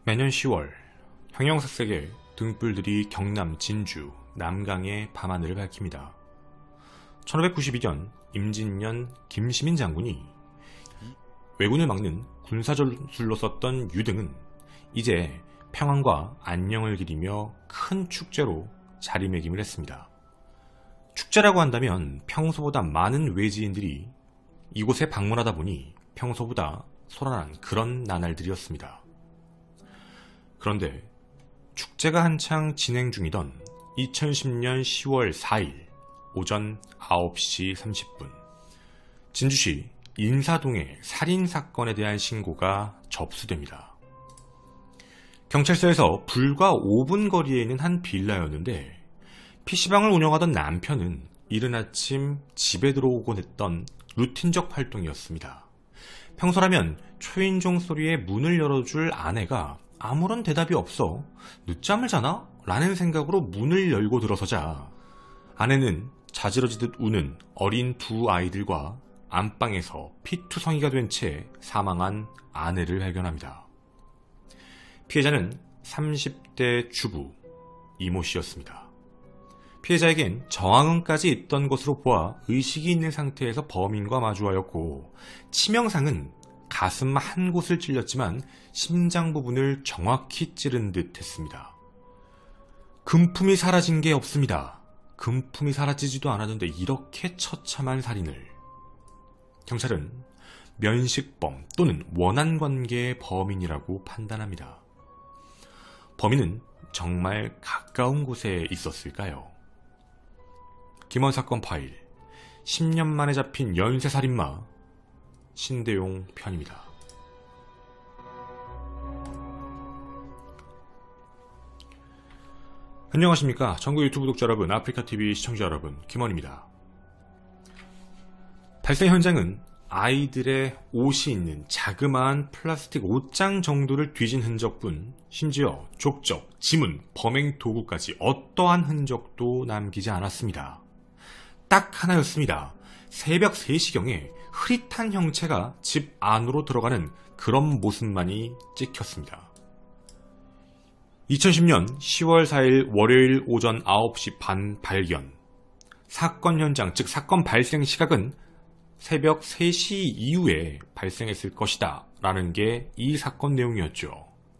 매년 10월 형형색색의 등불들이 경남 진주, 남강의 밤하늘을 밝힙니다. 1592년 임진년 김시민 장군이 왜군을 막는 군사전술로 썼던 유등은 이제 평안과 안녕을 기리며 큰 축제로 자리매김을 했습니다. 축제라고 한다면 평소보다 많은 외지인들이 이곳에 방문하다 보니 평소보다 소란한 그런 나날들이었습니다. 그런데 축제가 한창 진행 중이던 2010년 10월 4일 오전 9시 30분 진주시 인사동의 살인사건에 대한 신고가 접수됩니다. 경찰서에서 불과 5분 거리에 있는 한 빌라였는데 PC방을 운영하던 남편은 이른 아침 집에 들어오곤 했던 루틴적 활동이었습니다. 평소라면 초인종 소리에 문을 열어줄 아내가 아무런 대답이 없어 늦잠을 자나? 라는 생각으로 문을 열고 들어서자 아내는 자지러지듯 우는 어린 두 아이들과 안방에서 피투성이가 된 채 사망한 아내를 발견합니다. 피해자는 30대 주부 이모 씨였습니다. 피해자에겐 저항은까지 있던 것으로 보아 의식이 있는 상태에서 범인과 마주하였고 치명상은 가슴 한 곳을 찔렸지만 심장 부분을 정확히 찌른 듯 했습니다. 금품이 사라진 게 없습니다. 금품이 사라지지도 않았는데 이렇게 처참한 살인을. 경찰은 면식범 또는 원한관계의 범인이라고 판단합니다. 범인은 정말 가까운 곳에 있었을까요? 김원 사건 파일, 10년 만에 잡힌 연쇄살인마 신대용 편입니다. 안녕하십니까. 전국 유튜브 독자 여러분, 아프리카TV 시청자 여러분, 김원입니다. 발생 현장은 아이들의 옷이 있는 자그마한 플라스틱 옷장 정도를 뒤진 흔적뿐 심지어 족적, 지문, 범행 도구까지 어떠한 흔적도 남기지 않았습니다. 딱 하나였습니다. 새벽 3시경에 흐릿한 형체가 집 안으로 들어가는 그런 모습만이 찍혔습니다. 2010년 10월 4일 월요일 오전 9시 반 발견. 사건 현장, 즉 사건 발생 시각은 새벽 3시 이후에 발생했을 것이다 라는 게 이 사건 내용이었죠.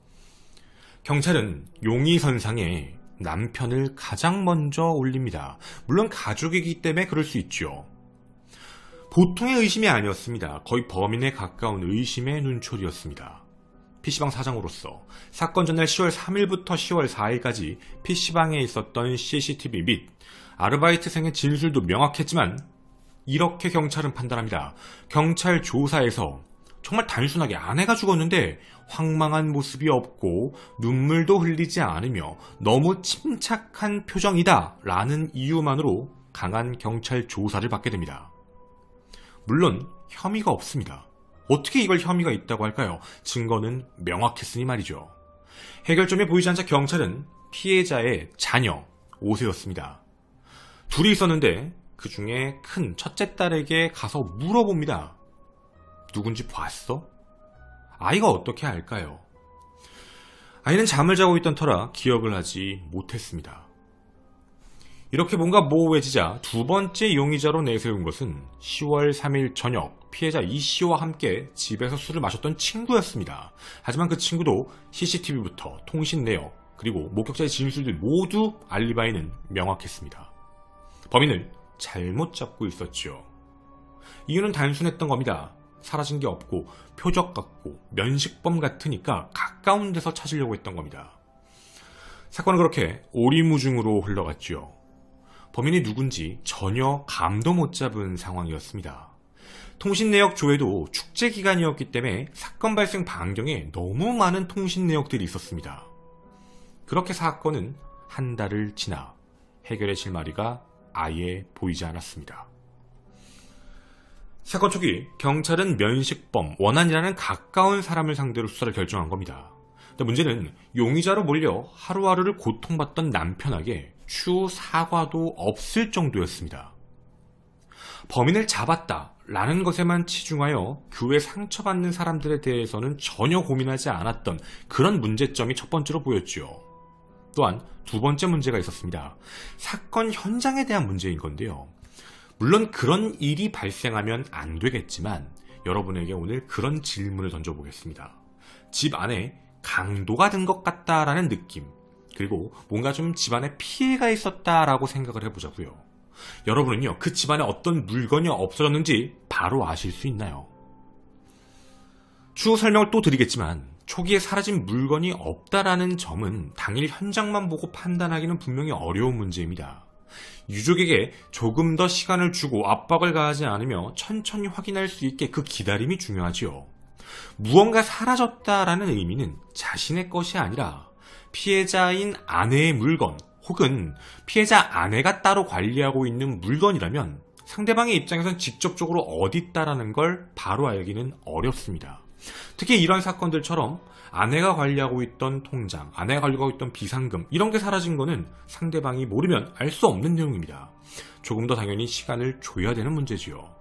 경찰은 용의선상에 남편을 가장 먼저 올립니다. 물론 가족이기 때문에 그럴 수 있죠. 보통의 의심이 아니었습니다. 거의 범인에 가까운 의심의 눈초리였습니다. PC방 사장으로서 사건 전날 10월 3일부터 10월 4일까지 PC방에 있었던 CCTV 및 아르바이트생의 진술도 명확했지만 이렇게 경찰은 판단합니다. 경찰 조사에서 정말 단순하게 아내가 죽었는데 황망한 모습이 없고 눈물도 흘리지 않으며 너무 침착한 표정이다 라는 이유만으로 강한 경찰 조사를 받게 됩니다. 물론 혐의가 없습니다. 어떻게 이걸 혐의가 있다고 할까요? 증거는 명확했으니 말이죠. 해결점이 보이지 않자 경찰은 피해자의 자녀 5세였습니다. 둘이 있었는데 그 중에 큰 첫째 딸에게 가서 물어봅니다. 누군지 봤어? 아이가 어떻게 알까요? 아이는 잠을 자고 있던 터라 기억을 하지 못했습니다. 이렇게 뭔가 모호해지자 두 번째 용의자로 내세운 것은 10월 3일 저녁 피해자 이 씨와 함께 집에서 술을 마셨던 친구였습니다. 하지만 그 친구도 CCTV부터 통신 내역 그리고 목격자의 진술들 모두 알리바이는 명확했습니다. 범인을 잘못 잡고 있었죠. 이유는 단순했던 겁니다. 사라진 게 없고 표적 같고 면식범 같으니까 가까운 데서 찾으려고 했던 겁니다. 사건은 그렇게 오리무중으로 흘러갔죠. 범인이 누군지 전혀 감도 못 잡은 상황이었습니다. 통신 내역 조회도 축제 기간이었기 때문에 사건 발생 반경에 너무 많은 통신 내역들이 있었습니다. 그렇게 사건은 한 달을 지나 해결의 실마리가 아예 보이지 않았습니다. 사건 초기 경찰은 면식범, 원한이라는 가까운 사람을 상대로 수사를 결정한 겁니다. 근데 문제는 용의자로 몰려 하루하루를 고통받던 남편에게 추후 사과도 없을 정도였습니다. 범인을 잡았다 라는 것에만 치중하여 그 후에 상처받는 사람들에 대해서는 전혀 고민하지 않았던 그런 문제점이 첫 번째로 보였죠. 또한 두 번째 문제가 있었습니다. 사건 현장에 대한 문제인 건데요. 물론 그런 일이 발생하면 안 되겠지만 여러분에게 오늘 그런 질문을 던져보겠습니다. 집 안에 강도가 든 것 같다라는 느낌, 그리고 뭔가 좀 집안에 피해가 있었다라고 생각을 해보자고요. 여러분은요, 그 집안에 어떤 물건이 없어졌는지 바로 아실 수 있나요? 추후 설명을 또 드리겠지만 초기에 사라진 물건이 없다라는 점은 당일 현장만 보고 판단하기는 분명히 어려운 문제입니다. 유족에게 조금 더 시간을 주고 압박을 가하지 않으며 천천히 확인할 수 있게 그 기다림이 중요하지요. 무언가 사라졌다라는 의미는 자신의 것이 아니라 피해자인 아내의 물건 혹은 피해자 아내가 따로 관리하고 있는 물건이라면 상대방의 입장에선 직접적으로 어디 있다라는 걸 바로 알기는 어렵습니다. 특히 이런 사건들처럼 아내가 관리하고 있던 통장, 아내가 관리하고 있던 비상금 이런 게 사라진 거는 상대방이 모르면 알 수 없는 내용입니다. 조금 더 당연히 시간을 줘야 되는 문제지요.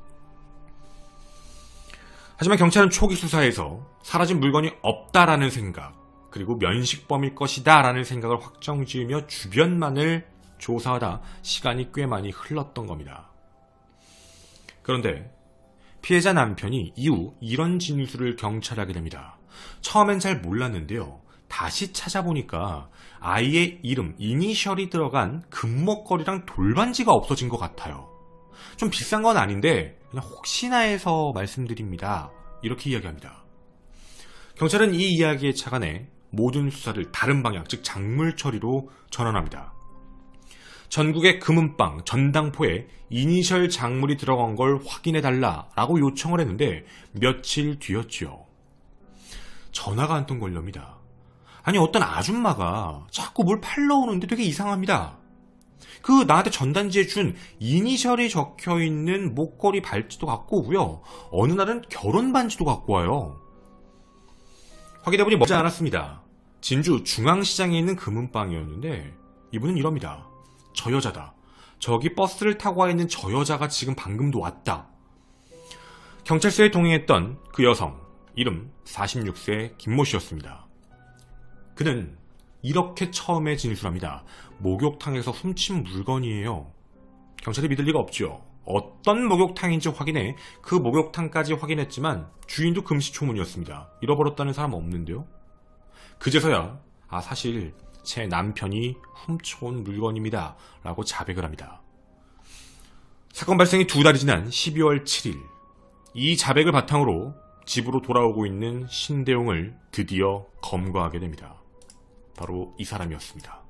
하지만 경찰은 초기 수사에서 사라진 물건이 없다라는 생각, 그리고 면식범일 것이다 라는 생각을 확정지으며 주변만을 조사하다 시간이 꽤 많이 흘렀던 겁니다. 그런데 피해자 남편이 이후 이런 진술을 경찰에 하게 됩니다. 처음엔 잘 몰랐는데요. 다시 찾아보니까 아이의 이름, 이니셜이 들어간 금목걸이랑 돌반지가 없어진 것 같아요. 좀 비싼 건 아닌데 그냥 혹시나 해서 말씀드립니다. 이렇게 이야기합니다. 경찰은 이 이야기에 착안해 모든 수사를 다른 방향, 즉 작물 처리로 전환합니다. 전국의 금은방, 전당포에 이니셜 작물이 들어간 걸 확인해달라라고 요청을 했는데 며칠 뒤였죠. 전화가 한 통 걸려옵니다. 아니 어떤 아줌마가 자꾸 뭘 팔러 오는데 되게 이상합니다. 그 나한테 전단지에 준 이니셜이 적혀있는 목걸이 발찌도 갖고 오고요. 어느 날은 결혼 반지도 갖고 와요. 확인해보니 머지 않았습니다. 진주 중앙시장에 있는 금은방이었는데 이분은 이럽니다. 저 여자다. 저기 버스를 타고 와 있는 저 여자가 지금 방금도 왔다. 경찰서에 동행했던 그 여성, 이름 46세 김모 씨였습니다. 그는 이렇게 처음에 진술합니다. 목욕탕에서 훔친 물건이에요. 경찰이 믿을 리가 없죠. 어떤 목욕탕인지 확인해 그 목욕탕까지 확인했지만 주인도 금시초문이었습니다. 잃어버렸다는 사람 없는데요. 그제서야 사실 제 남편이 훔쳐온 물건입니다 라고 자백을 합니다. 사건 발생이 2달이 지난 12월 7일 이 자백을 바탕으로 집으로 돌아오고 있는 신대용을 드디어 검거하게 됩니다. 바로 이 사람이었습니다.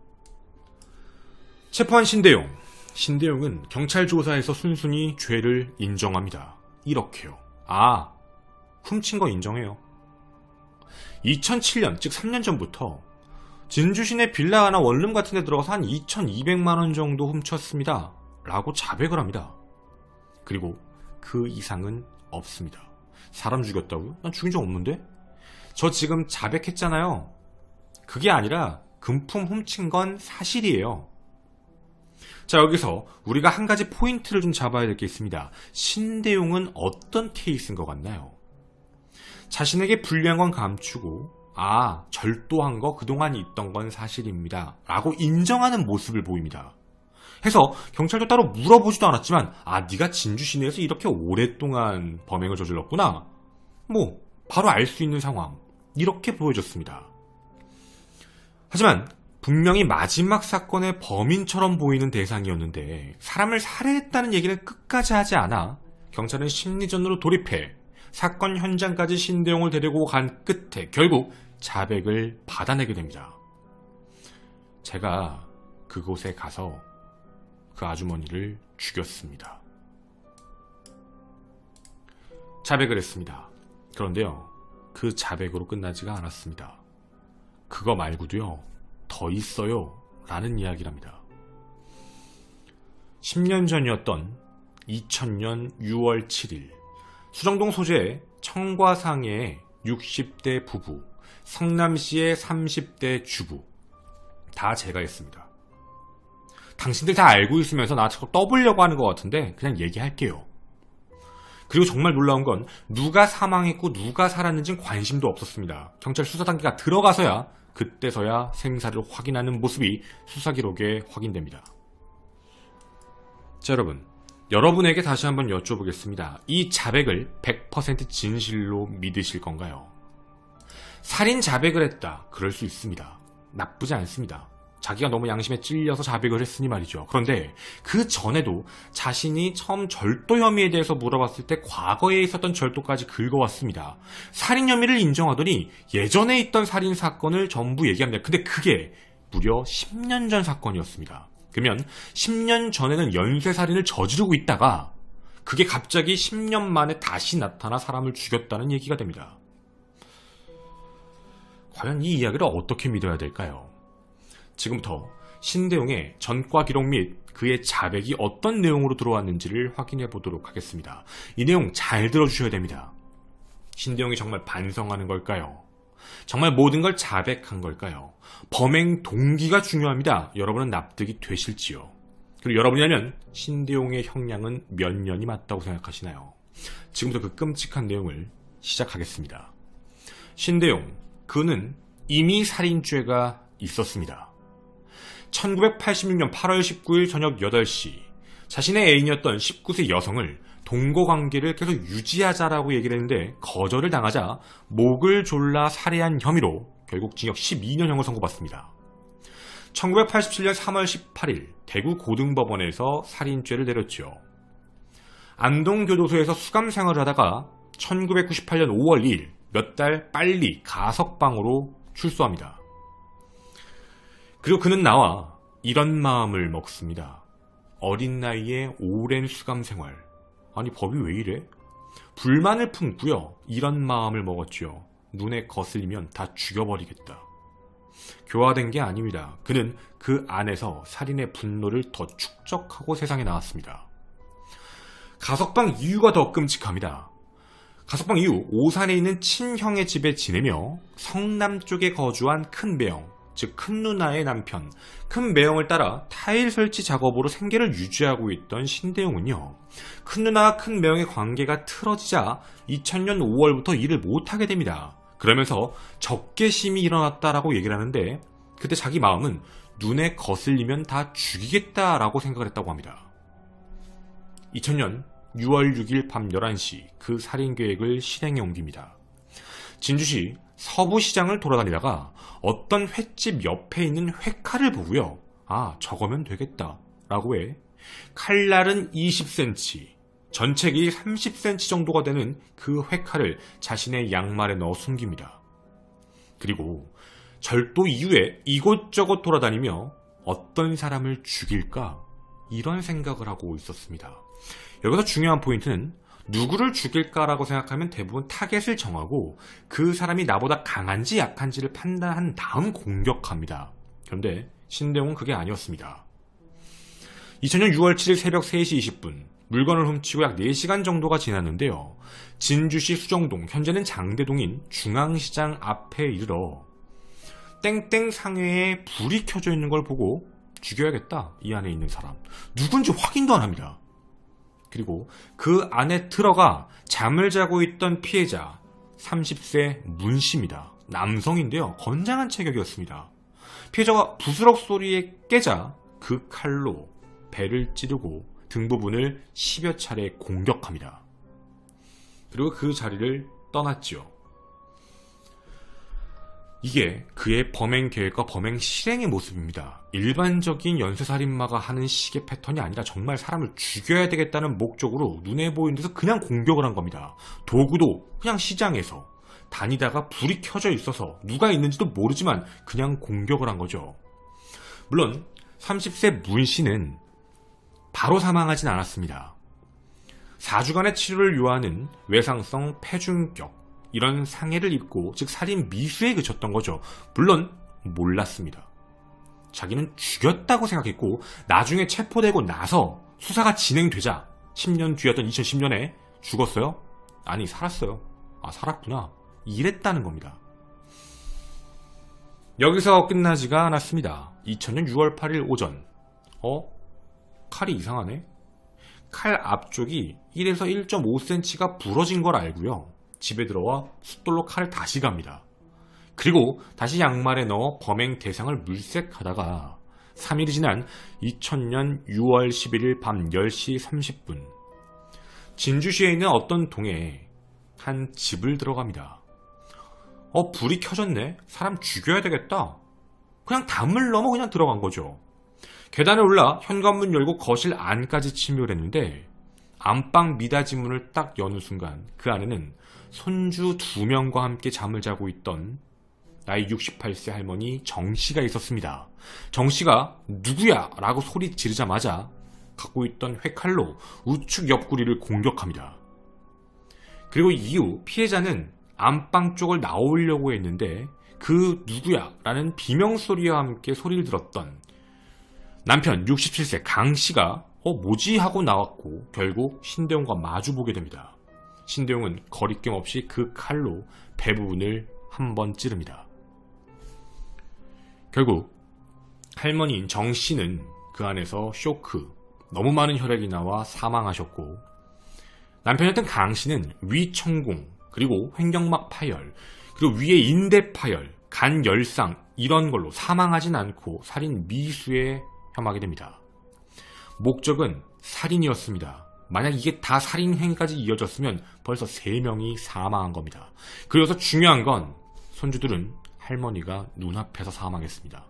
체포한 신대용은 경찰 조사에서 순순히 죄를 인정합니다. 이렇게요. 훔친 거 인정해요. 2007년, 즉 3년 전부터 진주 시내 빌라 하나 원룸 같은 데 들어가서 한 2,200만원 정도 훔쳤습니다. 라고 자백을 합니다. 그리고 그 이상은 없습니다. 사람 죽였다고요? 난 죽인 적 없는데? 저 지금 자백했잖아요. 그게 아니라 금품 훔친 건 사실이에요. 자, 여기서 우리가 한 가지 포인트를 좀 잡아야 될 게 있습니다. 신대용은 어떤 케이스인 것 같나요? 자신에게 불리한 건 감추고 절도한 거 그동안 있던 건 사실입니다 라고 인정하는 모습을 보입니다. 해서 경찰도 따로 물어보지도 않았지만 네가 진주 시내에서 이렇게 오랫동안 범행을 저질렀구나, 바로 알 수 있는 상황, 이렇게 보여졌습니다. 하지만 분명히 마지막 사건의 범인처럼 보이는 대상이었는데 사람을 살해했다는 얘기는 끝까지 하지 않아 경찰은 심리전으로 돌입해 사건 현장까지 신대용을 데리고 간 끝에 결국 자백을 받아내게 됩니다. 제가 그곳에 가서 그 아주머니를 죽였습니다. 자백을 했습니다. 그런데요, 그 자백으로 끝나지가 않았습니다. 그거 말고도요, 더 있어요 라는 이야기랍니다. 10년 전이었던 2000년 6월 7일 수정동 소재의 청과상의 60대 부부, 성남시의 30대 주부, 다 제가 했습니다. 당신들 다 알고 있으면서 나 자꾸 떠보려고 하는 것 같은데 그냥 얘기할게요. 그리고 정말 놀라운 건 누가 사망했고 누가 살았는지는 관심도 없었습니다. 경찰 수사 단계가 들어가서야 그때서야 생사를 확인하는 모습이 수사 기록에 확인됩니다. 자, 여러분에게 다시 한번 여쭤보겠습니다. 이 자백을 100% 진실로 믿으실 건가요? 살인 자백을 했다. 그럴 수 있습니다. 나쁘지 않습니다. 자기가 너무 양심에 찔려서 자백을 했으니 말이죠. 그런데 그 전에도 자신이 처음 절도 혐의에 대해서 물어봤을 때 과거에 있었던 절도까지 긁어왔습니다. 살인 혐의를 인정하더니 예전에 있던 살인 사건을 전부 얘기합니다. 근데 그게 무려 10년 전 사건이었습니다. 그러면 10년 전에는 연쇄살인을 저지르고 있다가 그게 갑자기 10년 만에 다시 나타나 사람을 죽였다는 얘기가 됩니다. 과연 이 이야기를 어떻게 믿어야 될까요? 지금부터 신대용의 전과 기록 및 그의 자백이 어떤 내용으로 들어왔는지를 확인해 보도록 하겠습니다. 이 내용 잘 들어주셔야 됩니다. 신대용이 정말 반성하는 걸까요? 정말 모든 걸 자백한 걸까요? 범행 동기가 중요합니다. 여러분은 납득이 되실지요? 그리고 여러분이라면 신대용의 형량은 몇 년이 맞다고 생각하시나요? 지금부터 그 끔찍한 내용을 시작하겠습니다. 신대용, 그는 이미 살인죄가 있었습니다. 1986년 8월 19일 저녁 8시 자신의 애인이었던 19세 여성을 동거관계를 계속 유지하자라고 얘기를 했는데 거절을 당하자 목을 졸라 살해한 혐의로 결국 징역 12년형을 선고받습니다. 1987년 3월 18일 대구 고등법원에서 살인죄를 내렸죠. 안동교도소에서 수감 생활을 하다가 1998년 5월 2일 몇 달 빨리 가석방으로 출소합니다. 그리고 그는 나와 이런 마음을 먹습니다. 어린 나이에 오랜 수감 생활. 아니 법이 왜 이래? 불만을 품고요. 이런 마음을 먹었죠. 눈에 거슬리면 다 죽여버리겠다. 교화된 게 아닙니다. 그는 그 안에서 살인의 분노를 더 축적하고 세상에 나왔습니다. 가석방 이유가 더 끔찍합니다. 가석방 이후 오산에 있는 친형의 집에 지내며 성남 쪽에 거주한 큰매형, 즉 큰누나의 남편, 큰매형을 따라 타일 설치 작업으로 생계를 유지하고 있던 신대용은요. 큰누나와 큰매형의 관계가 틀어지자 2000년 5월부터 일을 못하게 됩니다. 그러면서 적개심이 일어났다라고 얘기를 하는데 그때 자기 마음은 눈에 거슬리면 다 죽이겠다라고 생각을 했다고 합니다. 2000년 6월 6일 밤 11시 그 살인계획을 실행에 옮깁니다. 진주시 서부시장을 돌아다니다가 어떤 횟집 옆에 있는 회칼을 보고요. 아, 저거면 되겠다 라고 해 칼날은 20cm, 전체 길이 30cm 정도가 되는 그 회칼을 자신의 양말에 넣어 숨깁니다. 그리고 절도 이후에 이곳저곳 돌아다니며 어떤 사람을 죽일까? 이런 생각을 하고 있었습니다. 여기서 중요한 포인트는 누구를 죽일까라고 생각하면 대부분 타겟을 정하고 그 사람이 나보다 강한지 약한지를 판단한 다음 공격합니다. 그런데 신대용은 그게 아니었습니다. 2000년 6월 7일 새벽 3시 20분 물건을 훔치고 약 4시간 정도가 지났는데요. 진주시 수정동, 현재는 장대동인 중앙시장 앞에 이르러 땡땡 상회에 불이 켜져 있는 걸 보고 죽여야겠다. 이 안에 있는 사람. 누군지 확인도 안 합니다. 그리고 그 안에 들어가 잠을 자고 있던 피해자 30세 문씨입니다. 남성인데요. 건장한 체격이었습니다. 피해자가 부스럭 소리에 깨자 그 칼로 배를 찌르고 등 부분을 10여 차례 공격합니다. 그리고 그 자리를 떠났지요. 이게 그의 범행 계획과 범행 실행의 모습입니다. 일반적인 연쇄살인마가 하는 식의 패턴이 아니라 정말 사람을 죽여야 되겠다는 목적으로 눈에 보이는 데서 그냥 공격을 한 겁니다. 도구도 그냥 시장에서 다니다가 불이 켜져 있어서 누가 있는지도 모르지만 그냥 공격을 한 거죠. 물론 30세 문 씨는 바로 사망하진 않았습니다. 4주간의 치료를 요하는 외상성 폐중격, 이런 상해를 입고 즉 살인 미수에 그쳤던 거죠. 물론 몰랐습니다. 자기는 죽였다고 생각했고 나중에 체포되고 나서 수사가 진행되자 10년 뒤였던 2010년에 죽었어요? 아니 살았어요. 아 살았구나. 이랬다는 겁니다. 여기서 끝나지가 않았습니다. 2000년 6월 8일 오전 칼이 이상하네? 칼 앞쪽이 1에서 1.5cm가 부러진 걸 알고요. 집에 들어와 숫돌로 칼을 다시 갑니다. 그리고 다시 양말에 넣어 범행 대상을 물색하다가 3일이 지난 2000년 6월 11일 밤 10시 30분 진주시에 있는 어떤 동에 한 집을 들어갑니다. 불이 켜졌네? 사람 죽여야 되겠다. 그냥 담을 넘어 그냥 들어간 거죠. 계단에 올라 현관문 열고 거실 안까지 침입을 했는데 안방 미닫이 문을 딱 여는 순간 그 안에는 손주 2명과 함께 잠을 자고 있던 나이 68세 할머니 정씨가 있었습니다. 정씨가 누구야? 라고 소리 지르자마자 갖고 있던 회칼로 우측 옆구리를 공격합니다. 그리고 이후 피해자는 안방 쪽을 나오려고 했는데 그 누구야? 라는 비명소리와 함께 소리를 들었던 남편 67세 강씨가 뭐지? 하고 나왔고 결국 신대용과 마주보게 됩니다. 신대용은 거리낌 없이 그 칼로 배 부분을 한 번 찌릅니다. 결국 할머니인 정씨는 그 안에서 쇼크, 너무 많은 혈액이 나와 사망하셨고 남편이었던 강씨는 위천공, 그리고 횡격막 파열, 그리고 위에 인대 파열, 간 열상 이런 걸로 사망하진 않고 살인 미수에 혐하게 됩니다. 목적은 살인이었습니다. 만약 이게 다 살인 행위까지 이어졌으면 벌써 3명이 사망한 겁니다. 그래서 중요한 건 손주들은 할머니가 눈앞에서 사망했습니다.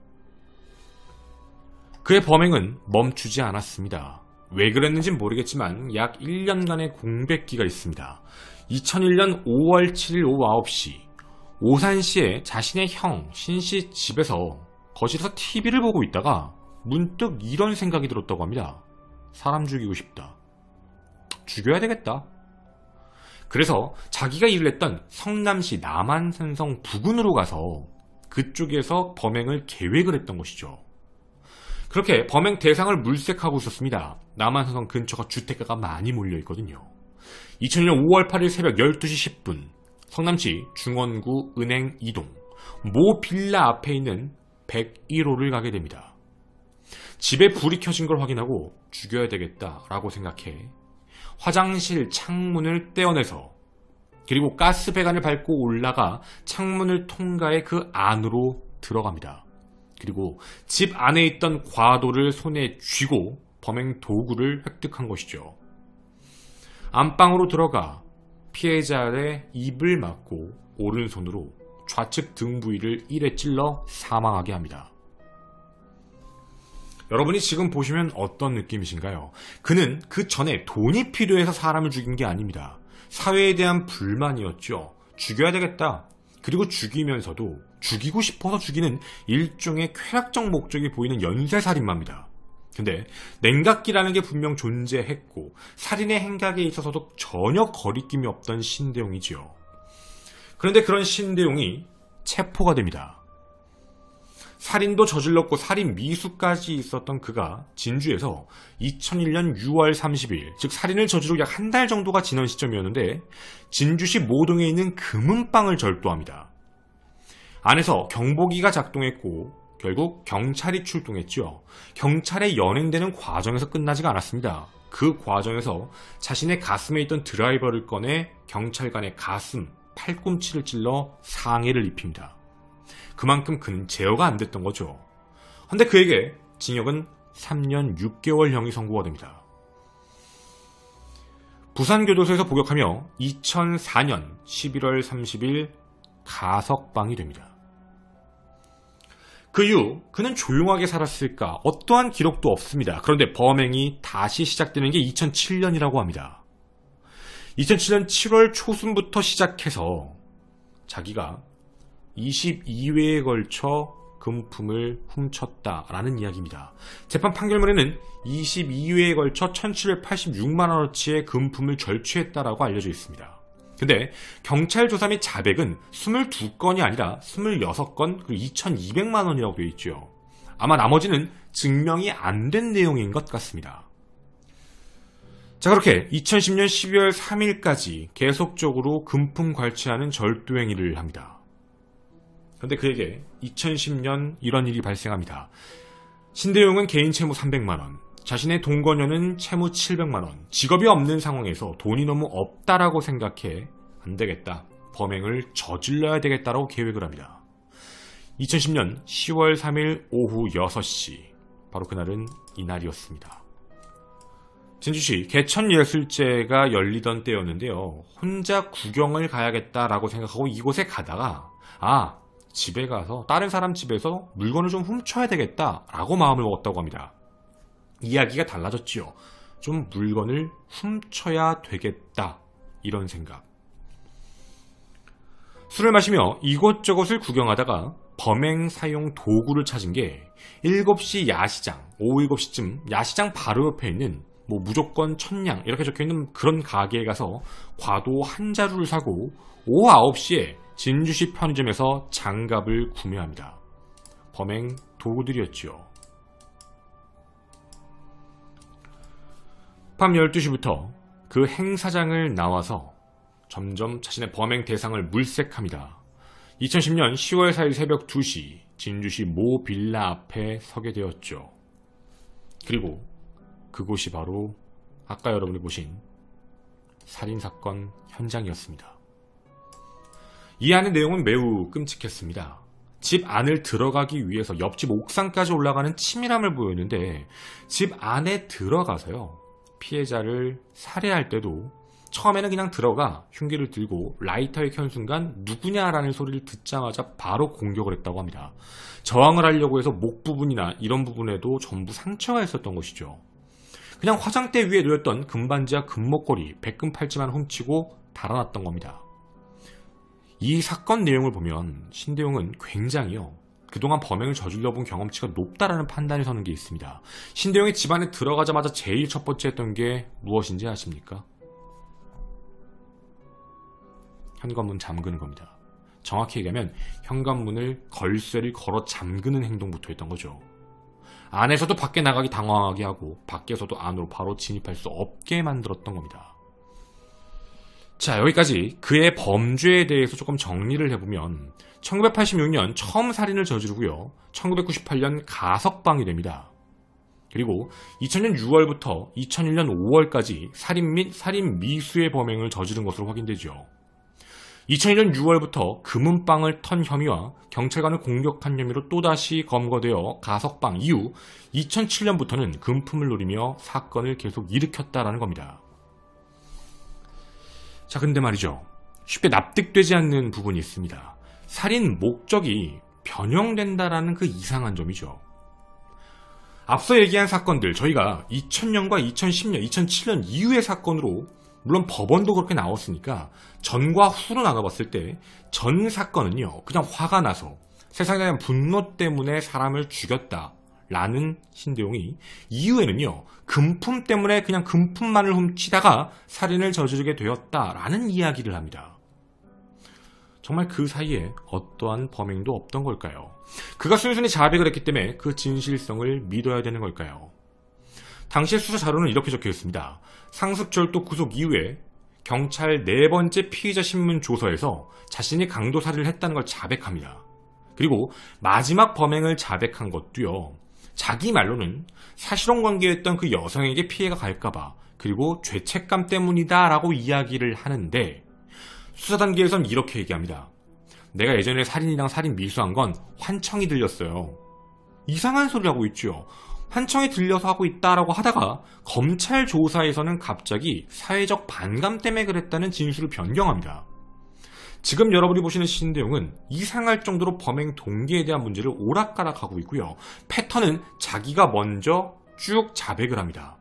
그의 범행은 멈추지 않았습니다. 왜 그랬는지는 모르겠지만 약 1년간의 공백기가 있습니다. 2001년 5월 7일 오후 9시 오산시의 자신의 형 신씨 집에서 거실에서 TV를 보고 있다가 문득 이런 생각이 들었다고 합니다. 사람 죽이고 싶다. 죽여야 되겠다. 그래서 자기가 일을 했던 성남시 남한산성 부근으로 가서 그쪽에서 범행을 계획을 했던 것이죠. 그렇게 범행 대상을 물색하고 있었습니다. 남한산성 근처가 주택가가 많이 몰려있거든요. 2001년 5월 8일 새벽 12시 10분 성남시 중원구 은행 2동 모 빌라 앞에 있는 101호를 가게 됩니다. 집에 불이 켜진 걸 확인하고 죽여야 되겠다라고 생각해 화장실 창문을 떼어내서 그리고 가스배관을 밟고 올라가 창문을 통과해 그 안으로 들어갑니다. 그리고 집 안에 있던 과도를 손에 쥐고 범행 도구를 획득한 것이죠. 안방으로 들어가 피해자의 입을 막고 오른손으로 좌측 등 부위를 1회 찔러 사망하게 합니다. 여러분이 지금 보시면 어떤 느낌이신가요? 그는 그 전에 돈이 필요해서 사람을 죽인 게 아닙니다. 사회에 대한 불만이었죠. 죽여야 되겠다. 그리고 죽이면서도 죽이고 싶어서 죽이는 일종의 쾌락적 목적이 보이는 연쇄살인마입니다. 근데 냉각기라는 게 분명 존재했고 살인의 행각에 있어서도 전혀 거리낌이 없던 신대용이지요. 그런데 그런 신대용이 체포가 됩니다. 살인도 저질렀고 살인 미수까지 있었던 그가 진주에서 2001년 6월 30일, 즉 살인을 저지르고 약 한 달 정도가 지난 시점이었는데 진주시 모동에 있는 금은방을 절도합니다. 안에서 경보기가 작동했고 결국 경찰이 출동했죠. 경찰에 연행되는 과정에서 끝나지가 않았습니다. 그 과정에서 자신의 가슴에 있던 드라이버를 꺼내 경찰관의 가슴, 팔꿈치를 찔러 상해를 입힙니다. 그만큼 그는 제어가 안 됐던 거죠. 근데 그에게 징역은 3년 6개월형이 선고가 됩니다. 부산교도소에서 복역하며 2004년 11월 30일 가석방이 됩니다. 그 이후 그는 조용하게 살았을까? 어떠한 기록도 없습니다. 그런데 범행이 다시 시작되는 게 2007년이라고 합니다. 2007년 7월 초순부터 시작해서 자기가 22회에 걸쳐 금품을 훔쳤다라는 이야기입니다. 재판 판결문에는 22회에 걸쳐 1786만원어치의 금품을 절취했다라고 알려져 있습니다. 근데 경찰 조사 및 자백은 22건이 아니라 26건 그리고 2200만원이라고 되어 있죠. 아마 나머지는 증명이 안 된 내용인 것 같습니다. 자, 그렇게 2010년 12월 3일까지 계속적으로 금품 갈취하는 절도 행위를 합니다. 그런데 그에게 2010년 이런 일이 발생합니다. 신대용은 개인 채무 300만원, 자신의 동거녀는 채무 700만원, 직업이 없는 상황에서 돈이 너무 없다라고 생각해 안되겠다, 범행을 저질러야 되겠다라고 계획을 합니다. 2010년 10월 3일 오후 6시, 바로 그날은 이날이었습니다. 진주시 개천예술제가 열리던 때였는데요. 혼자 구경을 가야겠다라고 생각하고 이곳에 가다가 집에 가서 다른 사람 집에서 물건을 좀 훔쳐야 되겠다라고 마음을 먹었다고 합니다. 이야기가 달라졌지요. 좀 물건을 훔쳐야 되겠다, 이런 생각. 술을 마시며 이곳저곳을 구경하다가 범행 사용 도구를 찾은 게 7시 야시장, 오후 7시쯤 야시장 바로 옆에 있는 무조건 천냥 이렇게 적혀있는 그런 가게에 가서 과도 한 자루를 사고 오후 9시에 진주시 편의점에서 장갑을 구매합니다. 범행 도구들이었지요. 밤 12시부터 그 행사장을 나와서 점점 자신의 범행 대상을 물색합니다. 2010년 10월 4일 새벽 2시 진주시 모 빌라 앞에 서게 되었죠. 그리고 그곳이 바로 아까 여러분이 보신 살인사건 현장이었습니다. 이 안의 내용은 매우 끔찍했습니다. 집 안을 들어가기 위해서 옆집 옥상까지 올라가는 치밀함을 보였는데 집 안에 들어가서요, 피해자를 살해할 때도 처음에는 그냥 들어가 흉기를 들고 라이터를 켠 순간 누구냐라는 소리를 듣자마자 바로 공격을 했다고 합니다. 저항을 하려고 해서 목 부분이나 이런 부분에도 전부 상처가 있었던 것이죠. 그냥 화장대 위에 놓였던 금반지와 금목걸이, 백금 팔찌만 훔치고 달아났던 겁니다. 이 사건 내용을 보면 신대용은 굉장히요, 그동안 범행을 저질러 본 경험치가 높다라는 판단이 서는 게 있습니다. 신대용이 집안에 들어가자마자 제일 첫 번째 했던 게 무엇인지 아십니까? 현관문 잠그는 겁니다. 정확히 얘기하면 현관문을 걸쇠를 걸어 잠그는 행동부터 했던 거죠. 안에서도 밖에 나가기 당황하게 하고 밖에서도 안으로 바로 진입할 수 없게 만들었던 겁니다. 자, 여기까지 그의 범죄에 대해서 조금 정리를 해보면 1986년 처음 살인을 저지르고요, 1998년 가석방이 됩니다. 그리고 2000년 6월부터 2001년 5월까지 살인 및 살인 미수의 범행을 저지른 것으로 확인되죠. 2001년 6월부터 금은방을 턴 혐의와 경찰관을 공격한 혐의로 또다시 검거되어 가석방 이후 2007년부터는 금품을 노리며 사건을 계속 일으켰다라는 겁니다. 자, 근데 말이죠, 쉽게 납득되지 않는 부분이 있습니다. 살인 목적이 변형된다라는 그 이상한 점이죠. 앞서 얘기한 사건들, 저희가 2000년과 2010년, 2007년 이후의 사건으로, 물론 법원도 그렇게 나왔으니까 전과 후로 나눠봤을 때 전 사건은요, 그냥 화가 나서 세상에 대한 분노 때문에 사람을 죽였다라는 신대용이 이후에는요, 금품 때문에 그냥 금품만을 훔치다가 살인을 저지르게 되었다라는 이야기를 합니다. 정말 그 사이에 어떠한 범행도 없던 걸까요? 그가 순순히 자백을 했기 때문에 그 진실성을 믿어야 되는 걸까요? 당시의 수사 자료는 이렇게 적혀 있습니다. 상습절도 구속 이후에 경찰 4번째 피의자 신문 조서에서 자신이 강도살인을 했다는 걸 자백합니다. 그리고 마지막 범행을 자백한 것도요, 자기 말로는 사실혼관계였던 그 여성에게 피해가 갈까봐, 그리고 죄책감 때문이다 라고 이야기를 하는데, 수사 단계에선 이렇게 얘기합니다. 내가 예전에 살인이랑 살인 미수한 건 환청이 들렸어요. 이상한 소리를 하고 있죠. 환청이 들려서 하고 있다라고 하다가 검찰 조사에서는 갑자기 사회적 반감 때문에 그랬다는 진술을 변경합니다. 지금 여러분이 보시는 신대용은 이상할 정도로 범행 동기에 대한 문제를 오락가락하고 있고요. 패턴은 자기가 먼저 쭉 자백을 합니다.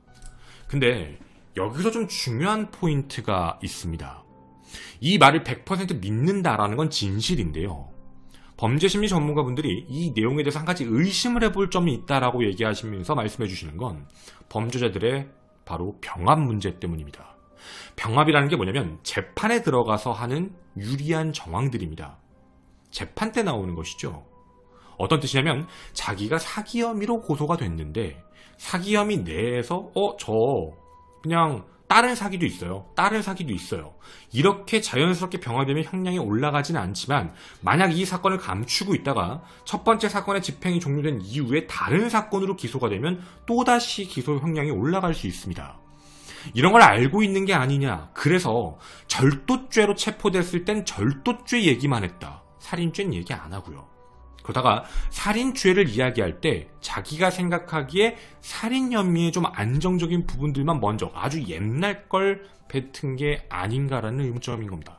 근데 여기서 좀 중요한 포인트가 있습니다. 이 말을 100% 믿는다라는 건 진실인데요. 범죄심리 전문가분들이 이 내용에 대해서 한 가지 의심을 해볼 점이 있다라고 얘기하시면서 말씀해 주시는 건 범죄자들의 바로 병합 문제 때문입니다. 병합이라는 게 뭐냐면 재판에 들어가서 하는 유리한 정황들입니다. 재판 때 나오는 것이죠. 어떤 뜻이냐면 자기가 사기 혐의로 고소가 됐는데 사기 혐의 내에서 저 그냥 다른 사기도 있어요. 다른 사기도 있어요. 이렇게 자연스럽게 병화되면 형량이 올라가지는 않지만 만약 이 사건을 감추고 있다가 첫 번째 사건의 집행이 종료된 이후에 다른 사건으로 기소가 되면 또다시 기소 형량이 올라갈 수 있습니다. 이런 걸 알고 있는 게 아니냐. 그래서 절도죄로 체포됐을 땐 절도죄 얘기만 했다. 살인죄는 얘기 안 하고요. 그러다가 살인죄를 이야기할 때 자기가 생각하기에 살인 혐의의 좀 안정적인 부분들만 먼저 아주 옛날 걸 뱉은 게 아닌가라는 의문점인 겁니다.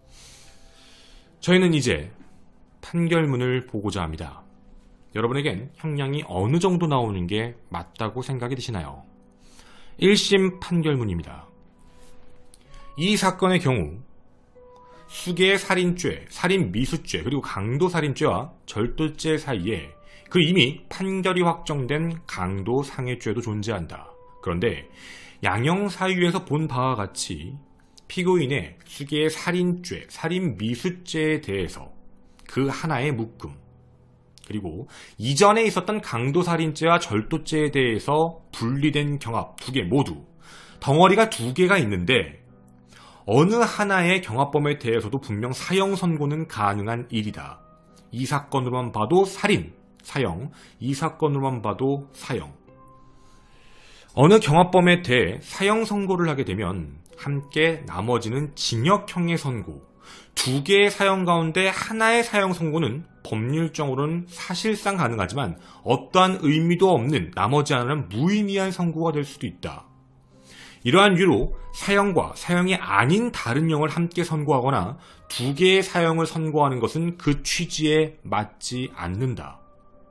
저희는 이제 판결문을 보고자 합니다. 여러분에겐 형량이 어느 정도 나오는 게 맞다고 생각이 드시나요? 1심 판결문입니다. 이 사건의 경우 수계 살인죄, 살인미수죄, 그리고 강도살인죄와 절도죄 사이에 그 이미 판결이 확정된 강도상해죄도 존재한다. 그런데 양형사유에서 본 바와 같이 피고인의 수계 살인죄, 살인미수죄에 대해서 그 하나의 묶음, 그리고 이전에 있었던 강도살인죄와 절도죄에 대해서 분리된 경합 두 개 모두 덩어리가 두 개가 있는데 어느 하나의 경합범에 대해서도 분명 사형 선고는 가능한 일이다. 이 사건으로만 봐도 살인, 사형, 이 사건으로만 봐도 사형. 어느 경합범에 대해 사형 선고를 하게 되면 함께 나머지는 징역형의 선고, 두 개의 사형 가운데 하나의 사형 선고는 법률적으로는 사실상 가능하지만 어떠한 의미도 없는 나머지 하나는 무의미한 선고가 될 수도 있다. 이러한 이유로 사형과 사형이 아닌 다른 형을 함께 선고하거나 두 개의 사형을 선고하는 것은 그 취지에 맞지 않는다.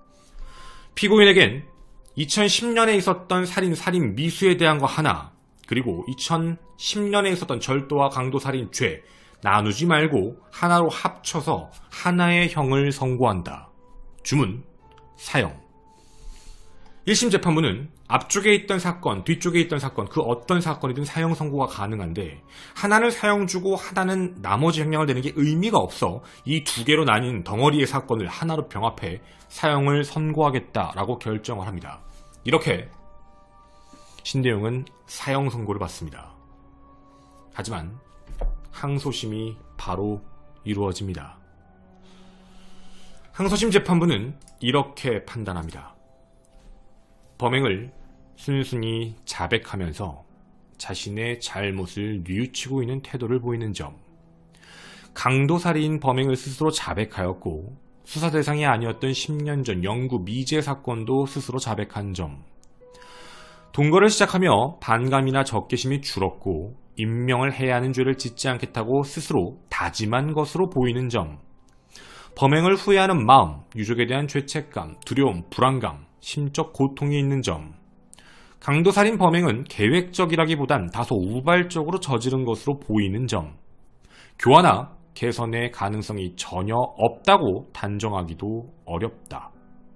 피고인에겐 2010년에 있었던 살인 미수에 대한 거 하나, 그리고 2010년에 있었던 절도와 강도살인죄 나누지 말고 하나로 합쳐서 하나의 형을 선고한다. 주문, 사형. 1심 재판부는 앞쪽에 있던 사건, 뒤쪽에 있던 사건, 그 어떤 사건이든 사형 선고가 가능한데 하나는 사형 주고 하나는 나머지 형량을 내는 게 의미가 없어 이 두 개로 나뉜 덩어리의 사건을 하나로 병합해 사형을 선고하겠다라고 결정을 합니다. 이렇게 신대용은 사형 선고를 받습니다. 하지만 항소심이 바로 이루어집니다. 항소심 재판부는 이렇게 판단합니다. 범행을 순순히 자백하면서 자신의 잘못을 뉘우치고 있는 태도를 보이는 점, 강도살인 범행을 스스로 자백하였고 수사 대상이 아니었던 10년 전 영구 미제 사건도 스스로 자백한 점, 동거를 시작하며 반감이나 적개심이 줄었고 임명을 해야 하는 죄를 짓지 않겠다고 스스로 다짐한 것으로 보이는 점, 범행을 후회하는 마음, 유족에 대한 죄책감, 두려움, 불안감, 심적 고통이 있는 점, 강도살인 범행은 계획적이라기보단 다소 우발적으로 저지른 것으로 보이는 점, 교화나 개선의 가능성이 전혀 없다고 단정하기도 어렵다.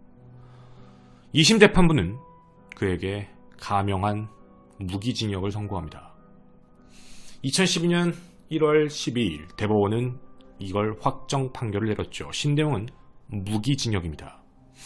2심 재판부는 그에게 가명한 무기징역을 선고합니다. 2012년 1월 12일 대법원은 이걸 확정 판결을 내렸죠. 신대용은 무기징역입니다.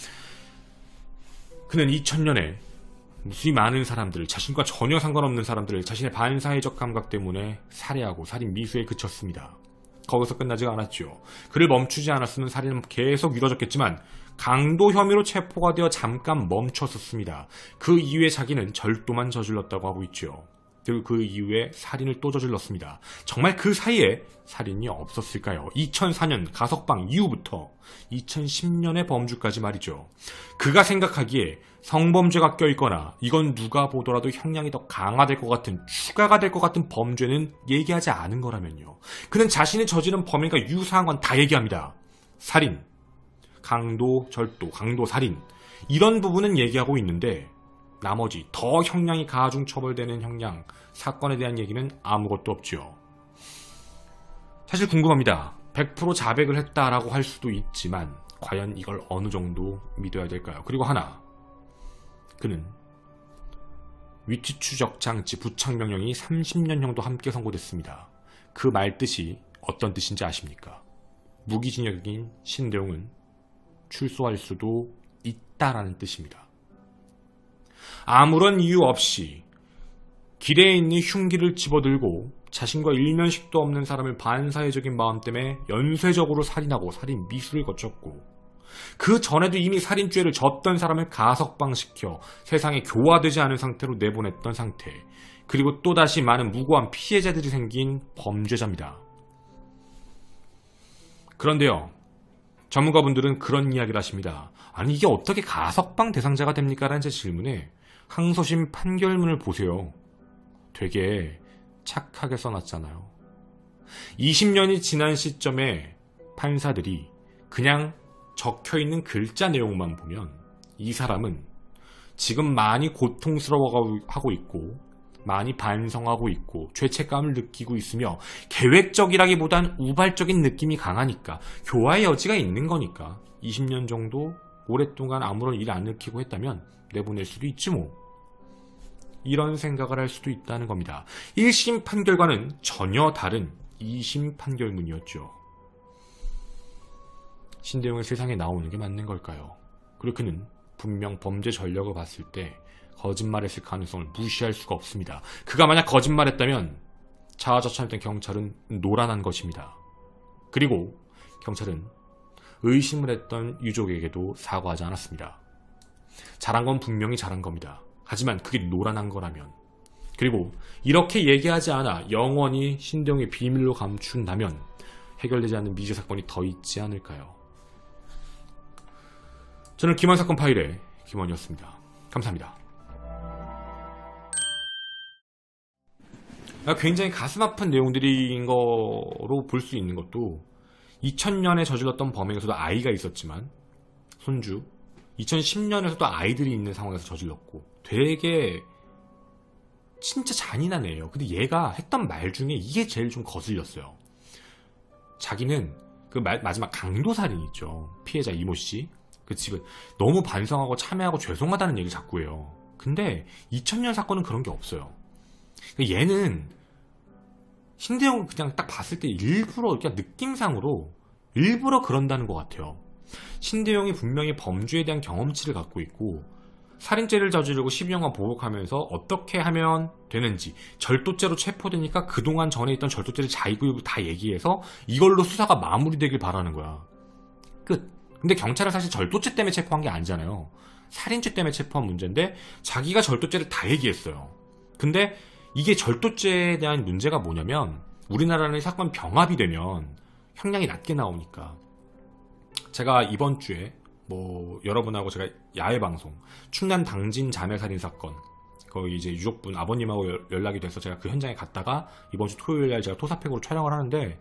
그는 2000년에 무수히 많은 사람들을, 자신과 전혀 상관없는 사람들을 자신의 반사회적 감각 때문에 살해하고 살인 미수에 그쳤습니다. 거기서 끝나지가 않았죠. 그를 멈추지 않았으면 살인은 계속 이뤄졌겠지만 강도 혐의로 체포가 되어 잠깐 멈췄었습니다. 그 이후에 자기는 절도만 저질렀다고 하고 있죠. 그리고 그 이후에 살인을 또 저질렀습니다. 정말 그 사이에 살인이 없었을까요? 2004년 가석방 이후부터 2010년의 범주까지 말이죠. 그가 생각하기에 성범죄가 껴있거나 이건 누가 보더라도 형량이 더 강화될 것 같은, 추가가 될 것 같은 범죄는 얘기하지 않은 거라면요. 그는 자신이 저지른 범행과 유사한 건 다 얘기합니다. 살인, 강도, 절도, 강도, 살인 이런 부분은 얘기하고 있는데 나머지 더 형량이 가중 처벌되는 형량, 사건에 대한 얘기는 아무것도 없죠. 사실 궁금합니다. 100% 자백을 했다라고 할 수도 있지만 과연 이걸 어느 정도 믿어야 될까요? 그리고 하나, 그는 위치추적 장치 부착명령이 30년형도 함께 선고됐습니다. 그 말 뜻이 어떤 뜻인지 아십니까? 무기징역인 신대용은 출소할 수도 있다라는 뜻입니다. 아무런 이유 없이 길에 있는 흉기를 집어들고 자신과 일면식도 없는 사람을 반사회적인 마음 때문에 연쇄적으로 살인하고 살인 미수를 거쳤고, 그 전에도 이미 살인죄를 졌던 사람을 가석방시켜 세상에 교화되지 않은 상태로 내보냈던 상태, 그리고 또다시 많은 무고한 피해자들이 생긴 범죄자입니다. 그런데요, 전문가분들은 그런 이야기를 하십니다. 아니, 이게 어떻게 가석방 대상자가 됩니까? 라는 제 질문에 항소심 판결문을 보세요. 되게 착하게 써놨잖아요. 20년이 지난 시점에 판사들이 그냥 적혀있는 글자 내용만 보면 이 사람은 지금 많이 고통스러워하고 있고 많이 반성하고 있고 죄책감을 느끼고 있으며 계획적이라기보단 우발적인 느낌이 강하니까 교화의 여지가 있는 거니까 20년 정도 오랫동안 아무런 일 안 느끼고 했다면 내보낼 수도 있지 뭐. 이런 생각을 할 수도 있다는 겁니다. 1심 판결과는 전혀 다른 2심 판결문이었죠. 신대용이 세상에 나오는 게 맞는 걸까요? 그리고 그는 분명 범죄 전력을 봤을 때 거짓말했을 가능성을 무시할 수가 없습니다. 그가 만약 거짓말했다면 자아자찬했던 경찰은 노란한 것입니다. 그리고 경찰은 의심을 했던 유족에게도 사과하지 않았습니다. 잘한 건 분명히 잘한 겁니다. 하지만 그게 노란한 거라면, 그리고 이렇게 얘기하지 않아 영원히 신대용의 비밀로 감춘다면 해결되지 않는 미제 사건이 더 있지 않을까요? 저는 김원 사건 파일의 김원이었습니다. 감사합니다. 굉장히 가슴 아픈 내용들인 거로 볼 수 있는 것도 2000년에 저질렀던 범행에서도 아이가 있었지만 손주, 2010년에서도 아이들이 있는 상황에서 저질렀고 되게 진짜 잔인한 애예요. 근데 얘가 했던 말 중에 이게 제일 좀 거슬렸어요. 자기는 그 마지막 강도살인 있죠. 피해자 이모씨. 그 집은 너무 반성하고 참회하고 죄송하다는 얘기를 자꾸 해요. 근데 2000년 사건은 그런 게 없어요. 얘는 신대용을 그냥 딱 봤을 때 일부러 그냥 느낌상으로 일부러 그런다는 것 같아요. 신대용이 분명히 범죄에 대한 경험치를 갖고 있고 살인죄를 저지르고 12년간 보복하면서 어떻게 하면 되는지, 절도죄로 체포되니까 그동안 전에 있던 절도죄를 자기고 다 얘기해서 이걸로 수사가 마무리되길 바라는 거야. 끝. 근데 경찰은 사실 절도죄 때문에 체포한 게 아니잖아요. 살인죄 때문에 체포한 문제인데 자기가 절도죄를 다 얘기했어요. 근데 이게 절도죄에 대한 문제가 뭐냐면 우리나라는 사건 병합이 되면 형량이 낮게 나오니까. 제가 이번 주에 여러분하고 제가 야외 방송 충남 당진 자매 살인 사건, 거기 이제 유족분 아버님하고 연락이 돼서 제가 그 현장에 갔다가 이번 주 토요일날 제가 토사팩으로 촬영을 하는데,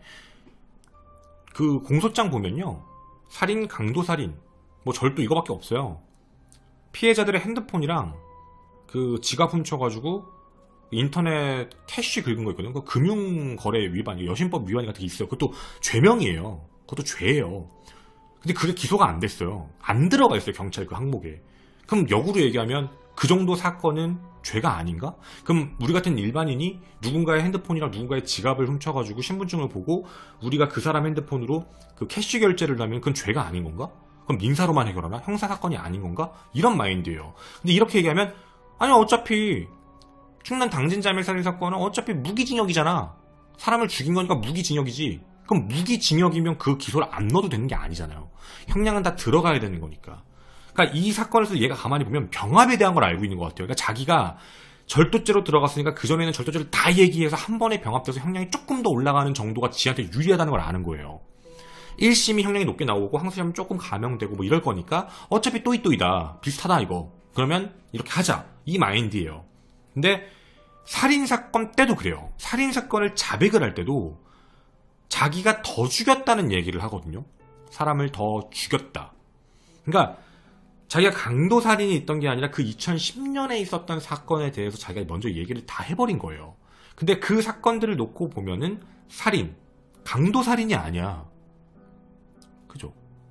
그 공소장 보면요, 살인, 강도살인, 절도 이거밖에 없어요. 피해자들의 핸드폰이랑 그 지갑 훔쳐가지고 인터넷 캐시 긁은 거 있거든요. 그 금융거래 위반, 여신법 위반 같은 게 있어요. 그것도 죄명이에요. 그것도 죄예요. 근데 그게 기소가 안 됐어요. 안 들어가 있어요, 경찰 그 항목에. 그럼 역으로 얘기하면 그 정도 사건은 죄가 아닌가? 그럼 우리 같은 일반인이 누군가의 핸드폰이랑 누군가의 지갑을 훔쳐가지고 신분증을 보고 우리가 그 사람 핸드폰으로 그 캐시 결제를 하면 그건 죄가 아닌 건가? 그럼 민사로만 해결하나? 형사사건이 아닌 건가? 이런 마인드예요. 근데 이렇게 얘기하면 아니 어차피 충남 당진 자매 살인 사건은 어차피 무기징역이잖아. 사람을 죽인 거니까 무기징역이지. 그럼 무기징역이면 그 기소를 안 넣어도 되는 게 아니잖아요. 형량은 다 들어가야 되는 거니까. 그러니까 이 사건에서 얘가 가만히 보면 병합에 대한 걸 알고 있는 것 같아요. 그러니까 자기가 절도죄로 들어갔으니까 그전에는 절도죄를 다 얘기해서 한 번에 병합돼서 형량이 조금 더 올라가는 정도가 지한테 유리하다는 걸 아는 거예요. 1심이 형량이 높게 나오고 항소심은 조금 감형되고 이럴 거니까 어차피 또이또이다. 비슷하다 이거. 그러면 이렇게 하자. 이 마인드예요. 근데 살인사건 때도 그래요. 살인사건을 자백을 할 때도 자기가 더 죽였다는 얘기를 하거든요. 사람을 더 죽였다. 그러니까 자기가 강도살인이 있던 게 아니라 그 2010년에 있었던 사건에 대해서 자기가 먼저 얘기를 다 해버린 거예요. 근데 그 사건들을 놓고 보면은 살인, 강도살인이 아니야. 그죠?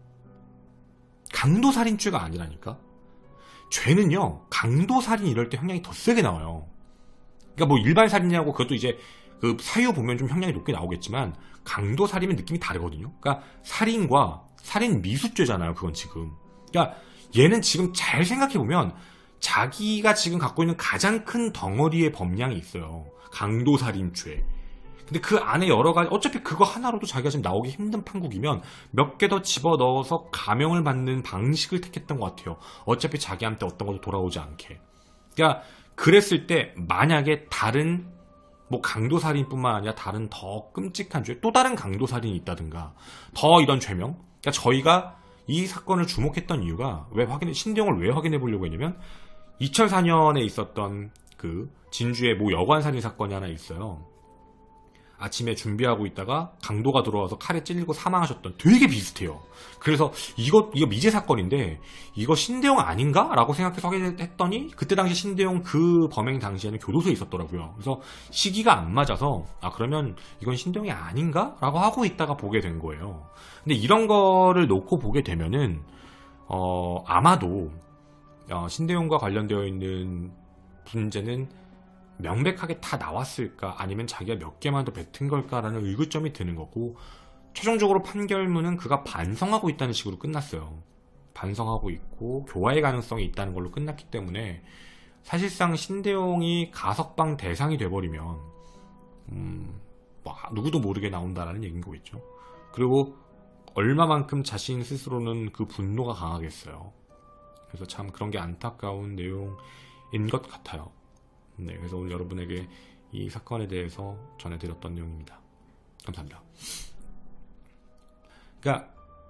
강도살인죄가 아니라니까. 죄는요, 강도살인 이럴 때 형량이 더 세게 나와요. 그러니까 일반 살인이라고 그것도 이제 그 사유 보면 좀 형량이 높게 나오겠지만 강도살인은 느낌이 다르거든요. 그러니까 살인과 살인 미수죄잖아요. 그건 지금. 그러니까 얘는 지금 잘 생각해보면 자기가 지금 갖고 있는 가장 큰 덩어리의 법량이 있어요. 강도살인죄. 근데 그 안에 여러 가지, 어차피 그거 하나로도 자기가 지금 나오기 힘든 판국이면 몇 개 더 집어넣어서 감형을 받는 방식을 택했던 것 같아요. 어차피 자기한테 어떤 것도 돌아오지 않게. 그러니까 그랬을 때 만약에 다른 뭐 강도살인뿐만 아니라 다른 더 끔찍한 죄, 또 다른 강도살인이 있다든가 더 이런 죄명. 그러니까 저희가 이 사건을 주목했던 이유가 신대용을 왜 확인해 보려고 했냐면 2004년에 있었던 그 진주의 모 여관살인 사건이 하나 있어요. 아침에 준비하고 있다가 강도가 들어와서 칼에 찔리고 사망하셨던, 되게 비슷해요. 그래서 이거 미제 사건인데 이거 신대용 아닌가? 라고 생각해서 확인했더니 그때 당시 신대용 그 범행 당시에는 교도소에 있었더라고요. 그래서 시기가 안 맞아서 그러면 이건 신대용이 아닌가? 라고 하고 있다가 보게 된 거예요. 근데 이런 거를 놓고 보게 되면은 아마도 신대용과 관련되어 있는 문제는 명백하게 다 나왔을까, 아니면 자기가 몇 개만 더 뱉은 걸까라는 의구점이 드는 거고, 최종적으로 판결문은 그가 반성하고 있다는 식으로 끝났어요. 반성하고 있고 교화의 가능성이 있다는 걸로 끝났기 때문에 사실상 신대용이 가석방 대상이 돼버리면 누구도 모르게 나온다라는 얘기인 거겠죠. 그리고 얼마만큼 자신 스스로는 그 분노가 강하겠어요. 그래서 참 그런 게 안타까운 내용인 것 같아요. 네, 그래서 오늘 여러분에게 이 사건에 대해서 전해드렸던 내용입니다. 감사합니다. 그러니까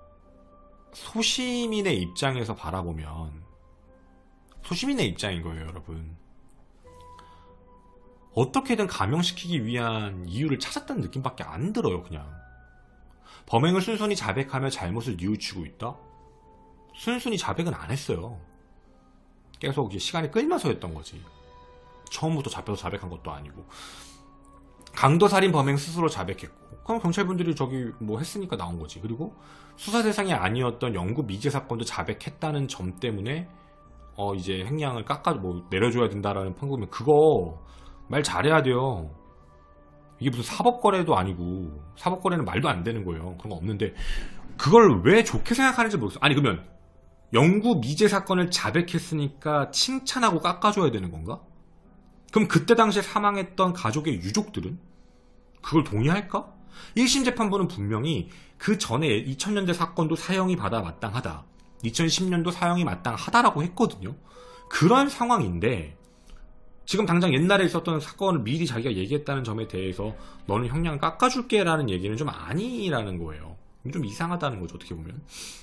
소시민의 입장에서 바라보면 소시민의 입장인 거예요, 여러분. 어떻게든 감형시키기 위한 이유를 찾았다는 느낌밖에 안 들어요, 그냥. 범행을 순순히 자백하며 잘못을 뉘우치고 있다? 순순히 자백은 안 했어요. 계속 이제 시간이 끌면서 했던 거지. 처음부터 잡혀서 자백한 것도 아니고. 강도살인 범행 스스로 자백했고, 그럼 경찰분들이 저기 뭐 했으니까 나온 거지. 그리고 수사 대상이 아니었던 영구 미제 사건도 자백했다는 점 때문에 이제 형량을 내려줘야 된다라는 판국이면, 그거 말 잘해야 돼요. 이게 무슨 사법거래도 아니고, 사법거래는 말도 안 되는 거예요. 그런 거 없는데 그걸 왜 좋게 생각하는지 모르겠어. 아니 그러면 영구 미제 사건을 자백했으니까 칭찬하고 깎아줘야 되는 건가? 그럼 그때 당시에 사망했던 가족의 유족들은 그걸 동의할까? 1심 재판부는 분명히 그 전에 2000년대 사건도 사형이 받아 마땅하다, 2010년도 사형이 마땅하다라고 했거든요. 그런 상황인데 지금 당장 옛날에 있었던 사건을 미리 자기가 얘기했다는 점에 대해서 너는 형량을 깎아줄게 라는 얘기는 좀 아니라는 거예요. 좀 이상하다는 거죠, 어떻게 보면.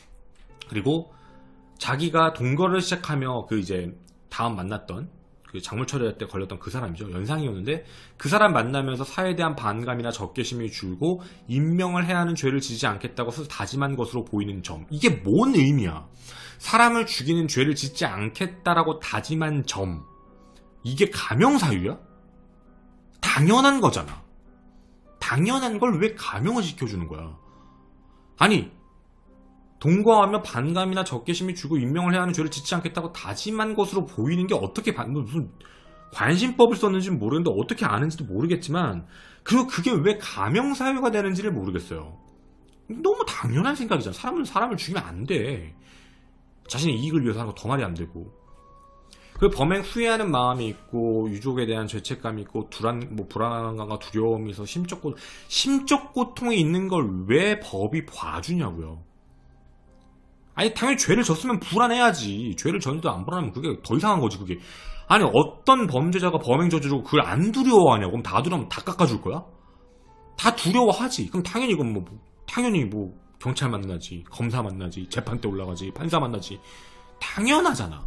그리고 자기가 동거를 시작하며 그 이제 다음 만났던 그 작물 처리할 때 걸렸던 그 사람이죠. 연상이었는데 그 사람 만나면서 사회에 대한 반감이나 적개심이 줄고 임명을 해야 하는 죄를 지지 않겠다고 스스로 다짐한 것으로 보이는 점. 이게 뭔 의미야? 사람을 죽이는 죄를 짓지 않겠다라고 다짐한 점. 이게 감형사유야? 당연한 거잖아. 당연한 걸 왜 감형을 시켜주는 거야? 아니, 동거하며 반감이나 적개심이 주고 임명을 해야 하는 죄를 짓지 않겠다고 다짐한 것으로 보이는 게 어떻게 무슨 관심법을 썼는지는 모르겠는데 어떻게 아는지도 모르겠지만, 그리고 그게 왜 감형사유가 되는지를 모르겠어요. 너무 당연한 생각이잖아. 사람을 죽이면 안 돼. 자신의 이익을 위해서 하는 거 더 말이 안 되고. 그 범행 후회하는 마음이 있고 유족에 대한 죄책감이 있고 불안감과 두려움이 있어 심적 고통이 있는 걸 왜 법이 봐주냐고요. 아니 당연히 죄를 졌으면 불안해야지. 죄를 졌는데 안 불안하면 그게 더 이상한 거지, 그게. 아니 어떤 범죄자가 범행 저지르고 그걸 안 두려워하냐고. 그럼 다 두려우면 다 깎아줄 거야? 다 두려워하지. 그럼 당연히 이건 당연히 경찰 만나지, 검사 만나지, 재판대 올라가지, 판사 만나지. 당연하잖아.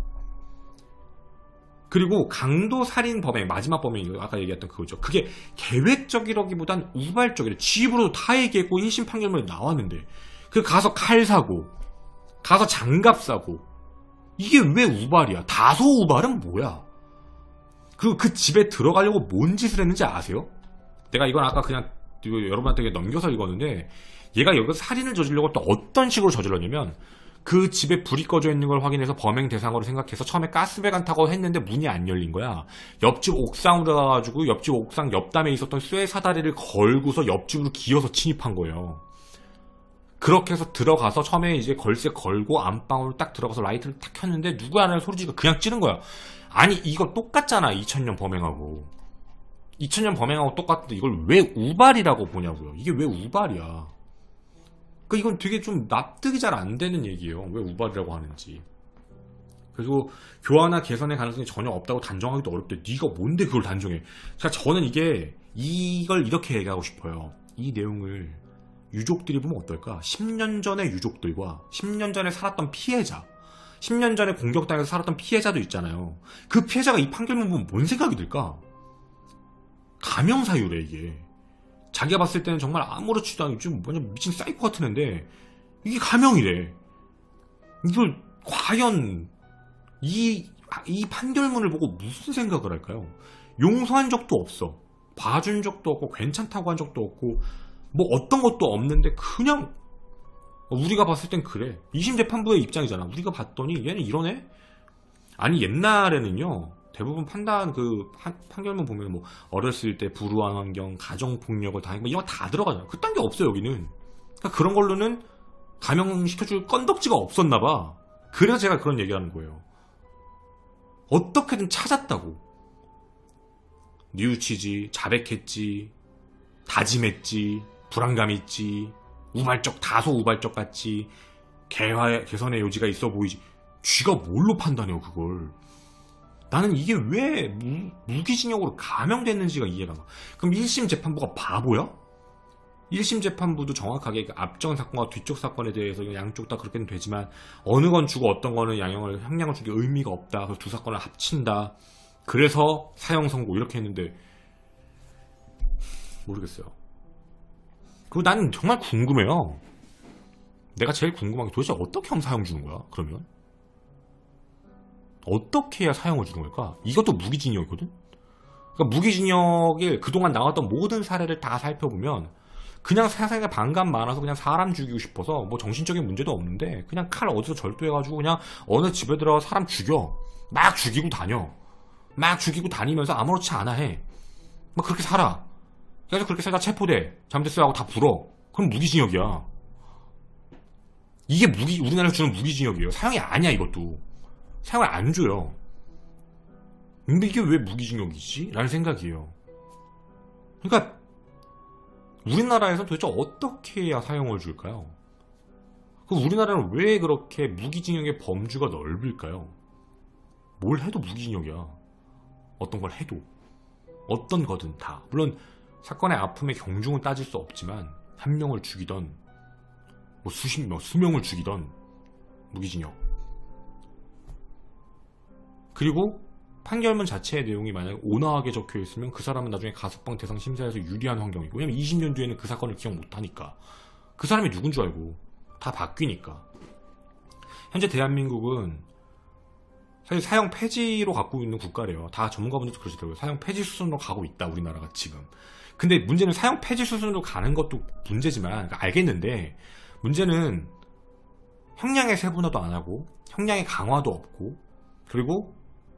그리고 강도살인 범행, 마지막 범행이 아까 얘기했던 그거죠. 그게 계획적이라기보단 우발적이래. 지 입으로도 다 얘기했고 1심 판결문에 나왔는데 그 가서 칼 사고 가서 장갑 사고, 이게 왜 우발이야? 다소 우발은 뭐야? 그리고 그 집에 들어가려고 뭔 짓을 했는지 아세요? 내가 이건 아까 그냥 여러분한테 넘겨서 읽었는데, 얘가 여기서 살인을 저지르려고 또 어떤 식으로 저질렀냐면, 그 집에 불이 꺼져 있는 걸 확인해서 범행 대상으로 생각해서 처음에 가스배관 타고 했는데 문이 안 열린 거야. 옆집 옥상으로 가가지고 옆집 옥상 옆담에 있었던 쇠 사다리를 걸고서 옆집으로 기어서 침입한 거예요. 그렇게 해서 들어가서 처음에 이제 걸쇠 걸고 안방으로 딱 들어가서 라이트를 딱 켰는데 누구 하나를 소리 지르고 그냥 찌른 거야. 아니 이거 똑같잖아. 2000년 범행하고 2000년 범행하고 똑같은데 이걸 왜 우발이라고 보냐고요. 이게 왜 우발이야. 그 이건 되게 좀 납득이 잘 안 되는 얘기예요. 왜 우발이라고 하는지. 그리고 교화나 개선의 가능성이 전혀 없다고 단정하기도 어렵대. 네가 뭔데 그걸 단정해. 자, 저는 이걸 이렇게 얘기하고 싶어요. 이 내용을 유족들이 보면 어떨까? 10년 전의 유족들과 10년 전에 살았던 피해자, 10년 전에 공격당해서 살았던 피해자도 있잖아요. 그 피해자가 이 판결문 보면 뭔 생각이 들까? 가명사유래 이게. 자기가 봤을 때는 정말 아무렇지도 않은 좀 완전 미친 사이코 같은 애인데 이게 가명이래. 이걸 과연 이 판결문을 보고 무슨 생각을 할까요? 용서한 적도 없어. 봐준 적도 없고 괜찮다고 한 적도 없고 뭐 어떤 것도 없는데 그냥 우리가 봤을 땐 그래. 2심 재판부의 입장이잖아. 우리가 봤더니 얘는 이러네? 아니 옛날에는요. 대부분 판결문 보면 뭐 어렸을 때 불우한 환경, 가정폭력을 당하고 뭐 이런 거 다 들어가잖아. 그딴 게 없어 여기는. 그러니까 그런 걸로는 감형시켜줄 건덕지가 없었나 봐. 그래서 제가 그런 얘기하는 거예요. 어떻게든 찾았다고. 뉘우치지, 자백했지, 다짐했지, 불안감이 있지, 다소 우발적 같지, 개선의 요지가 있어 보이지. 쥐가 뭘로 판단해요 그걸. 나는 이게 왜 무기징역으로 감형됐는지가 이해가 안 가. 그럼 1심 재판부가 바보야? 1심 재판부도 정확하게 앞전 사건과 뒤쪽 사건에 대해서 양쪽 다 그렇게는 되지만 어느 건 주고 어떤 거는 형량을 주기 의미가 없다. 그래서 두 사건을 합친다. 그래서 사형 선고 이렇게 했는데 모르겠어요. 그리고 나는 정말 궁금해요. 내가 제일 궁금한 게 도대체 어떻게 하면 사형 주는 거야? 그러면 어떻게 해야 사형을 주는 걸까? 이것도 무기징역이거든? 그러니까 무기징역에 그동안 나왔던 모든 사례를 다 살펴보면 그냥 세상에 반감 많아서 그냥 사람 죽이고 싶어서 뭐 정신적인 문제도 없는데 그냥 칼 어디서 절도해가지고 그냥 어느 집에 들어가 사람 죽여. 막 죽이고 다녀. 막 죽이고 다니면서 아무렇지 않아 해. 막 그렇게 살아. 그래서 그렇게 살다 체포돼. 잘못했어요 하고 다 불어. 그럼 무기징역이야. 이게 우리나라에서 주는 무기징역이에요. 사형이 아니야 이것도. 사형을 안 줘요. 근데 이게 왜 무기징역이지? 라는 생각이에요. 그러니까 우리나라에서 도대체 어떻게 해야 사형을 줄까요? 우리나라는 왜 그렇게 무기징역의 범주가 넓을까요? 뭘 해도 무기징역이야. 어떤 걸 해도. 어떤 거든 다. 물론 사건의 아픔의 경중은 따질 수 없지만 한 명을 죽이던 뭐 수명을 죽이던 무기징역. 그리고 판결문 자체의 내용이 만약에 온화하게 적혀있으면 그 사람은 나중에 가석방 대상 심사에서 유리한 환경이고 왜냐면 20년 뒤에는 그 사건을 기억 못하니까 그 사람이 누군 줄 알고 다 바뀌니까. 현재 대한민국은 사실 사형 폐지로 갖고 있는 국가래요. 다 전문가분들도 그러시더라고요. 사형 폐지 수순으로 가고 있다 우리나라가 지금. 근데 문제는 사형 폐지 수순으로 가는 것도 문제지만 그러니까 알겠는데 문제는 형량의 세분화도 안 하고 형량의 강화도 없고 그리고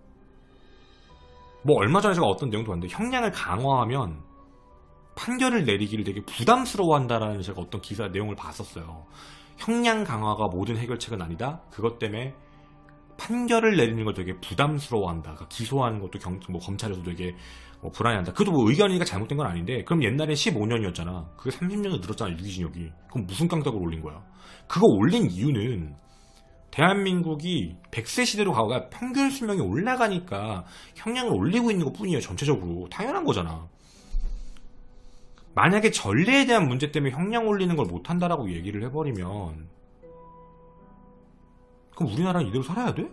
뭐 얼마 전에 제가 어떤 내용도 봤는데 형량을 강화하면 판결을 내리기를 되게 부담스러워한다라는 제가 어떤 기사 내용을 봤었어요. 형량 강화가 모든 해결책은 아니다. 그것 때문에 판결을 내리는 걸 되게 부담스러워한다. 그러니까 기소하는 것도 검찰에서 되게 불안해한다. 그것도 뭐 의견이니까 잘못된 건 아닌데 그럼 옛날에 15년이었잖아. 그게 30년을 늘었잖아 유기징역이. 그럼 무슨 깡짝으로 올린 거야? 그거 올린 이유는 대한민국이 100세 시대로 가가 평균 수명이 올라가니까 형량을 올리고 있는 것 뿐이에요. 전체적으로. 당연한 거잖아. 만약에 전례에 대한 문제 때문에 형량 올리는 걸 못한다라고 얘기를 해버리면 그럼 우리나라는 이대로 살아야 돼?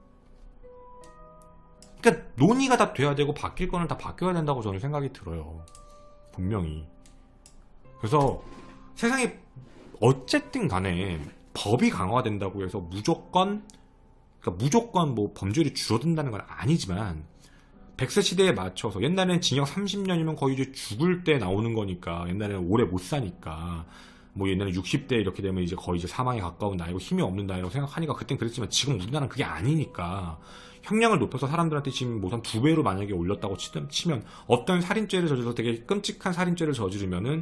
그러니까 논의가 다 돼야 되고 바뀔 거는 다 바뀌어야 된다고 저는 생각이 들어요. 분명히. 그래서 세상에 어쨌든 간에 법이 강화된다고 해서 무조건 뭐 범죄율이 줄어든다는 건 아니지만 100세 시대에 맞춰서 옛날에는 징역 30년이면 거의 이제 죽을 때 나오는 거니까 옛날에는 오래 못 사니까 뭐 옛날에 60대 이렇게 되면 이제 거의 이제 사망에 가까운 나이고 힘이 없는 나이라고 생각하니까 그땐 그랬지만 지금 우리나라는 그게 아니니까 형량을 높여서 사람들한테 지금 뭐 한 2배로 만약에 올렸다고 치면 어떤 살인죄를 저질러서 되게 끔찍한 살인죄를 저지르면은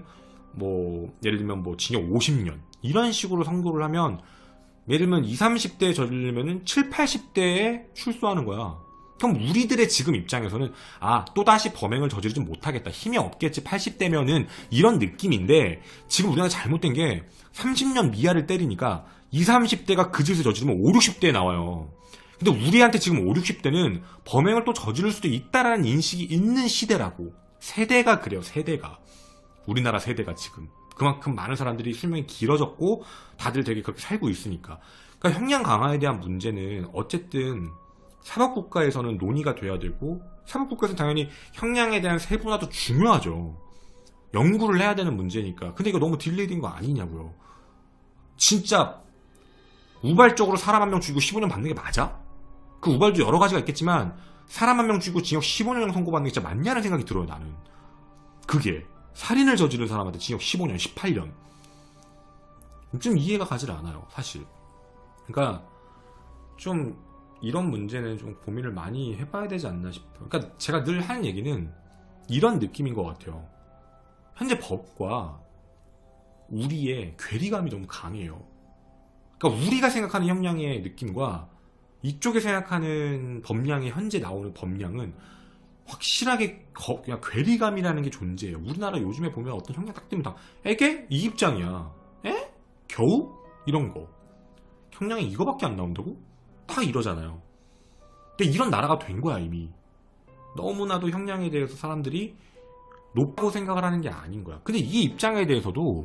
뭐 예를 들면 뭐 징역 50년 이런 식으로 선고를 하면 예를 들면 20, 30대에 저지르면은 7, 80대에 출소하는 거야. 그럼 우리들의 지금 입장에서는 또다시 범행을 저지르지 못하겠다. 힘이 없겠지 80대면은 이런 느낌인데 지금 우리가 잘못된 게 30년 미하를 때리니까 20, 30대가 그 짓을 저지르면 5, 60대에 나와요. 근데 우리한테 지금 5, 60대는 범행을 또 저지를 수도 있다라는 인식이 있는 시대라고. 세대가 그래요. 세대가. 우리나라 세대가 지금. 그만큼 많은 사람들이 수명이 길어졌고 다들 되게 그렇게 살고 있으니까. 그러니까 형량 강화에 대한 문제는 어쨌든 사법국가에서는 논의가 돼야 되고 사법국가에서는 당연히 형량에 대한 세분화도 중요하죠. 연구를 해야 되는 문제니까. 근데 이거 너무 딜레이된 거 아니냐고요. 진짜 우발적으로 사람 한 명 죽이고 15년 받는 게 맞아? 그 우발도 여러 가지가 있겠지만 사람 한 명 죽이고 징역 15년 선고받는 게 진짜 맞냐는 생각이 들어요. 나는. 그게 살인을 저지른 사람한테 징역 15년, 18년. 좀 이해가 가질 않아요, 사실. 그러니까 좀 이런 문제는 좀 고민을 많이 해봐야 되지 않나 싶어요. 그러니까 제가 늘 하는 얘기는 이런 느낌인 것 같아요. 현재 법과 우리의 괴리감이 너무 강해요. 그러니까 우리가 생각하는 형량의 느낌과 이쪽에 생각하는 법량의 현재 나오는 법량은 확실하게 그냥 괴리감이라는 게 존재해요. 우리나라 요즘에 보면 어떤 형량 딱 뜨면 다 에게? 이 입장이야. 에? 겨우? 이런 거. 형량이 이거밖에 안 나온다고? 다 이러잖아요. 근데 이런 나라가 된 거야 이미. 너무나도 형량에 대해서 사람들이 높다고 생각을 하는 게 아닌 거야. 근데 이 입장에 대해서도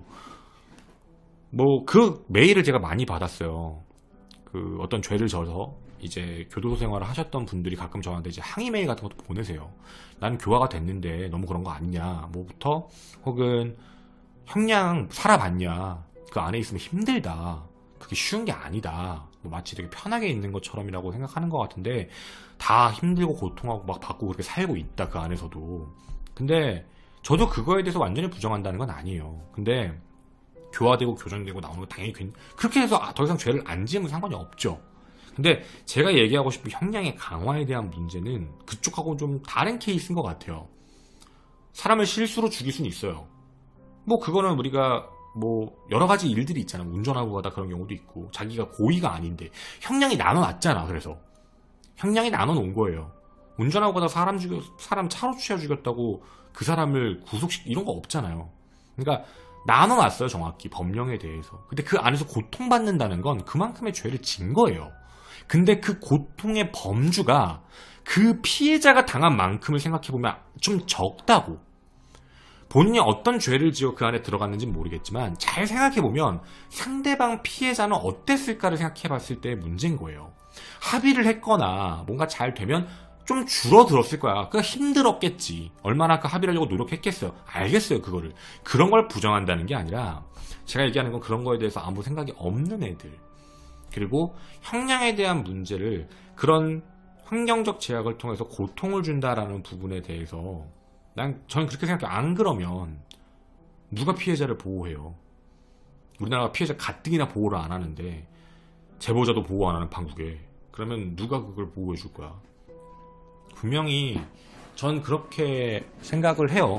뭐 그 메일을 제가 많이 받았어요. 그 어떤 죄를 져서 이제 교도소 생활을 하셨던 분들이 가끔 저한테 이제 항의 메일 같은 것도 보내세요. 나는 교화가 됐는데 너무 그런 거 아니냐 뭐부터 혹은 형량 살아봤냐 그 안에 있으면 힘들다 그게 쉬운 게 아니다 뭐 마치 되게 편하게 있는 것처럼이라고 생각하는 것 같은데 다 힘들고 고통하고 막 받고 그렇게 살고 있다 그 안에서도. 근데 저도 그거에 대해서 완전히 부정한다는 건 아니에요. 근데 교화되고 교정되고 나오는 거 당연히 그렇게 해서 더 이상 죄를 안 지으면 상관이 없죠. 근데 제가 얘기하고 싶은 형량의 강화에 대한 문제는 그쪽하고는 좀 다른 케이스인 것 같아요. 사람을 실수로 죽일 수는 있어요. 뭐 그거는 우리가 뭐 여러 가지 일들이 있잖아. 운전하고 가다 그런 경우도 있고 자기가 고의가 아닌데 형량이 나눠놨잖아. 그래서 형량이 나눠놓은 거예요. 운전하고 가다 사람 차로 치여 죽였다고 그 사람을 구속시키고 이런 거 없잖아요. 그러니까 나눠놨어요. 정확히 법령에 대해서. 근데 그 안에서 고통받는다는 건 그만큼의 죄를 진 거예요. 근데 그 고통의 범주가 그 피해자가 당한 만큼을 생각해보면 좀 적다고. 본인이 어떤 죄를 지어 그 안에 들어갔는지는 모르겠지만 잘 생각해보면 상대방 피해자는 어땠을까를 생각해봤을 때의 문제인 거예요. 합의를 했거나 뭔가 잘 되면 좀 줄어들었을 거야. 그러니까 힘들었겠지. 얼마나 그 합의를 하려고 노력했겠어요. 알겠어요. 그거를. 그런 걸 부정한다는 게 아니라 제가 얘기하는 건 그런 거에 대해서 아무 생각이 없는 애들. 그리고 형량에 대한 문제를 그런 환경적 제약을 통해서 고통을 준다라는 부분에 대해서 저는 그렇게 생각해요. 안 그러면 누가 피해자를 보호해요? 우리나라가 피해자 가뜩이나 보호를 안 하는데 제보자도 보호 안 하는 판국에 그러면 누가 그걸 보호해 줄 거야? 분명히 전 그렇게 생각을 해요.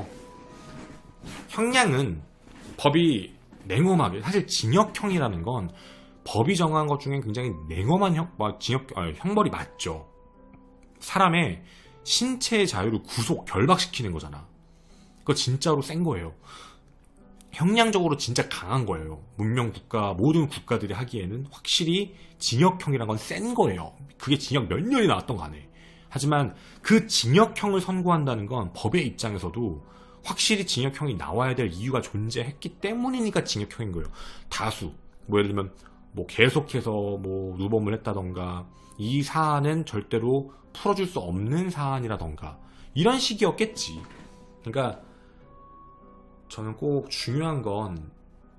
형량은 법이 냉엄하게 사실 징역형이라는 건 법이 정한 것 중에 굉장히 냉엄한 형벌이 맞죠. 사람의 신체의 자유를 결박시키는 거잖아. 그거 진짜로 센 거예요. 형량적으로 진짜 강한 거예요. 문명 국가, 모든 국가들이 하기에는 확실히 징역형이란 건 센 거예요. 그게 징역 몇 년이 나왔던 간에. 하지만 그 징역형을 선고한다는 건 법의 입장에서도 확실히 징역형이 나와야 될 이유가 존재했기 때문이니까 징역형인 거예요. 다수. 뭐 예를 들면 뭐 계속해서 뭐 누범을 했다던가 이 사안은 절대로 풀어줄 수 없는 사안이라던가 이런 식이었겠지. 그러니까 저는 꼭 중요한 건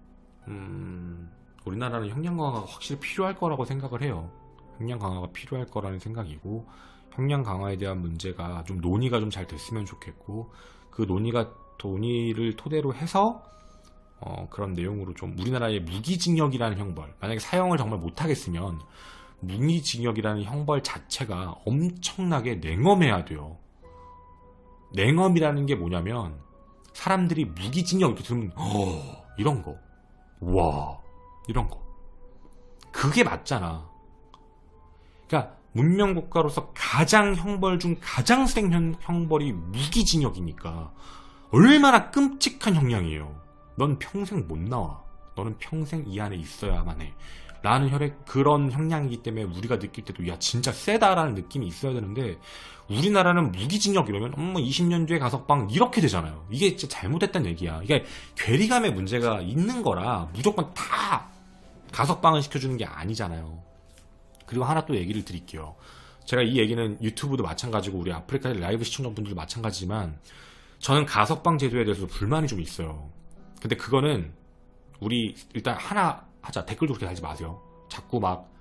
우리나라는 형량 강화가 확실히 필요할 거라고 생각을 해요. 형량 강화가 필요할 거라는 생각이고 형량 강화에 대한 문제가 좀 논의가 좀 잘 됐으면 좋겠고 그 논의를 토대로 해서 그런 내용으로 좀 우리나라의 무기징역이라는 형벌 만약에 사형을 정말 못하겠으면 무기징역이라는 형벌 자체가 엄청나게 냉엄해야 돼요. 냉엄이라는 게 뭐냐면 사람들이 무기징역 이렇게 들으면 이런 거, 와, 이런 거, 그게 맞잖아. 그러니까 문명국가로서 가장 형벌 중 가장 센 형벌이 무기징역이니까 얼마나 끔찍한 형량이에요. 넌 평생 못 나와. 너는 평생 이 안에 있어야만 해. 라는 그런 형량이기 때문에 우리가 느낄 때도 야 진짜 세다라는 느낌이 있어야 되는데, 우리나라는 무기징역 이러면 20년 뒤에 가석방 이렇게 되잖아요. 이게 진짜 잘못됐다는 얘기야. 이게 괴리감의 문제가 있는 거라 무조건 다 가석방을 시켜주는 게 아니잖아요. 그리고 하나 또 얘기를 드릴게요. 제가 이 얘기는 유튜브도 마찬가지고 우리 아프리카 라이브 시청자분들도 마찬가지지만, 저는 가석방 제도에 대해서 불만이 좀 있어요. 근데 그거는 우리 일단 하나 하자. 댓글도 그렇게 달지 마세요. 자꾸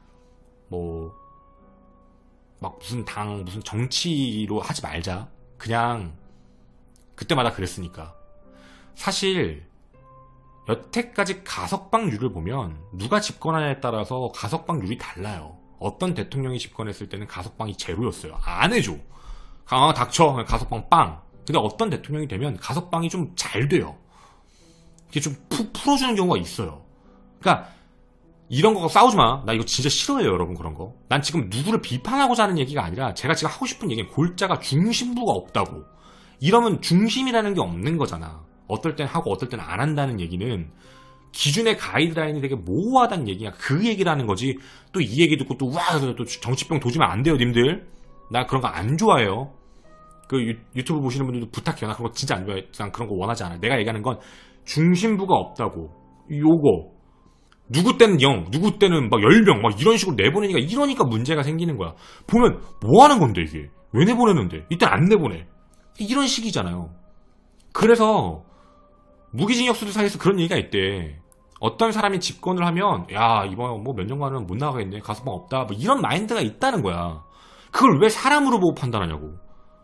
무슨 당, 무슨 정치로 하지 말자. 그냥 그때마다 그랬으니까. 사실 여태까지 가석방률을 보면 누가 집권하냐에 따라서 가석방률이 달라요. 어떤 대통령이 집권했을 때는 가석방이 제로였어요. 안 해줘. 닥쳐. 가석방 빵. 근데 어떤 대통령이 되면 가석방이 좀 잘 돼요. 이게 좀 푹 풀어주는 경우가 있어요. 그러니까 이런 거 싸우지 마. 나 이거 진짜 싫어해요, 여러분. 그런 거. 난 지금 누구를 비판하고자 하는 얘기가 아니라, 제가 지금 하고 싶은 얘기는 골자가 중심부가 없다고. 이러면 중심이라는 게 없는 거잖아. 어떨 땐 하고 어떨 땐 안 한다는 얘기는 기준의 가이드라인이 되게 모호하다는 얘기야. 그 얘기를 하는 거지. 또 이 얘기 듣고 또 또 정치병 도지면 안 돼요, 님들. 나 그런 거 안 좋아해요. 그 유튜브 보시는 분들도 부탁해요. 나 그런 거 진짜 안 좋아해. 난 그런 거 원하지 않아. 내가 얘기하는 건 중심부가 없다고. 요거. 누구 때는 0, 누구 때는 막 10명, 막 이런 식으로 내보내니까, 이러니까 문제가 생기는 거야. 보면, 뭐 하는 건데, 이게? 왜 내보내는데? 이때 안 내보내. 이런 식이잖아요. 그래서, 무기징역수들 사이에서 그런 얘기가 있대. 어떤 사람이 집권을 하면, 야, 이번 뭐 몇 년간은 못 나가겠네. 가석방 없다. 뭐 이런 마인드가 있다는 거야. 그걸 왜 사람으로 보고 판단하냐고.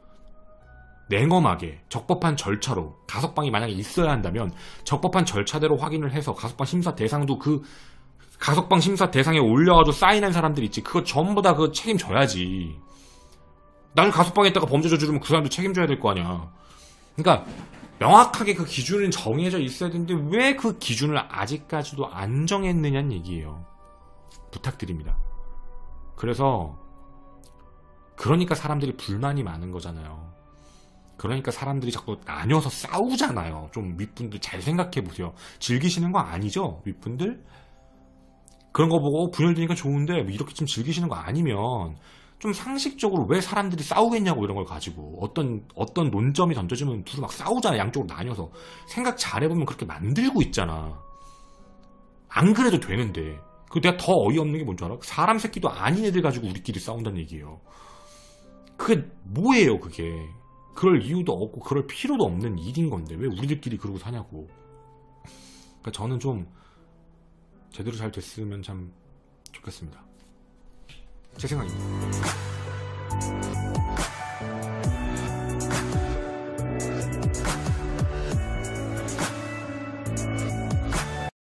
냉엄하게 적법한 절차로 가석방이 만약에 있어야 한다면 적법한 절차대로 확인을 해서 가석방 심사 대상도 그 가석방 심사 대상에 올려가지고 사인한 사람들 있지. 그거 전부 다 그거 책임져야지. 나를 가석방했다가 범죄 저지르면 그 사람도 책임져야 될 거 아니야. 그러니까 명확하게 그 기준은 정해져 있어야 되는데 왜 그 기준을 아직까지도 안 정했느냐는 얘기예요. 부탁드립니다. 그래서 그러니까 사람들이 불만이 많은 거잖아요. 그러니까 사람들이 자꾸 나뉘어서 싸우잖아요. 좀 윗분들 잘 생각해보세요. 즐기시는 거 아니죠? 윗분들? 그런 거 보고 분열되니까 좋은데 이렇게 좀 즐기시는 거 아니면 좀 상식적으로 왜 사람들이 싸우겠냐고, 이런 걸 가지고. 어떤 논점이 던져지면 둘이 막 싸우잖아. 양쪽으로 나뉘어서. 생각 잘해보면 그렇게 만들고 있잖아. 안 그래도 되는데. 그 내가 더 어이없는 게 뭔지 알아? 사람 새끼도 아닌 애들 가지고 우리끼리 싸운다는 얘기예요. 그게 뭐예요, 그게. 그럴 이유도 없고 그럴 필요도 없는 일인 건데 왜 우리들끼리 그러고 사냐고. 그러니까 저는 좀 제대로 잘 됐으면 참 좋겠습니다. 제 생각입니다.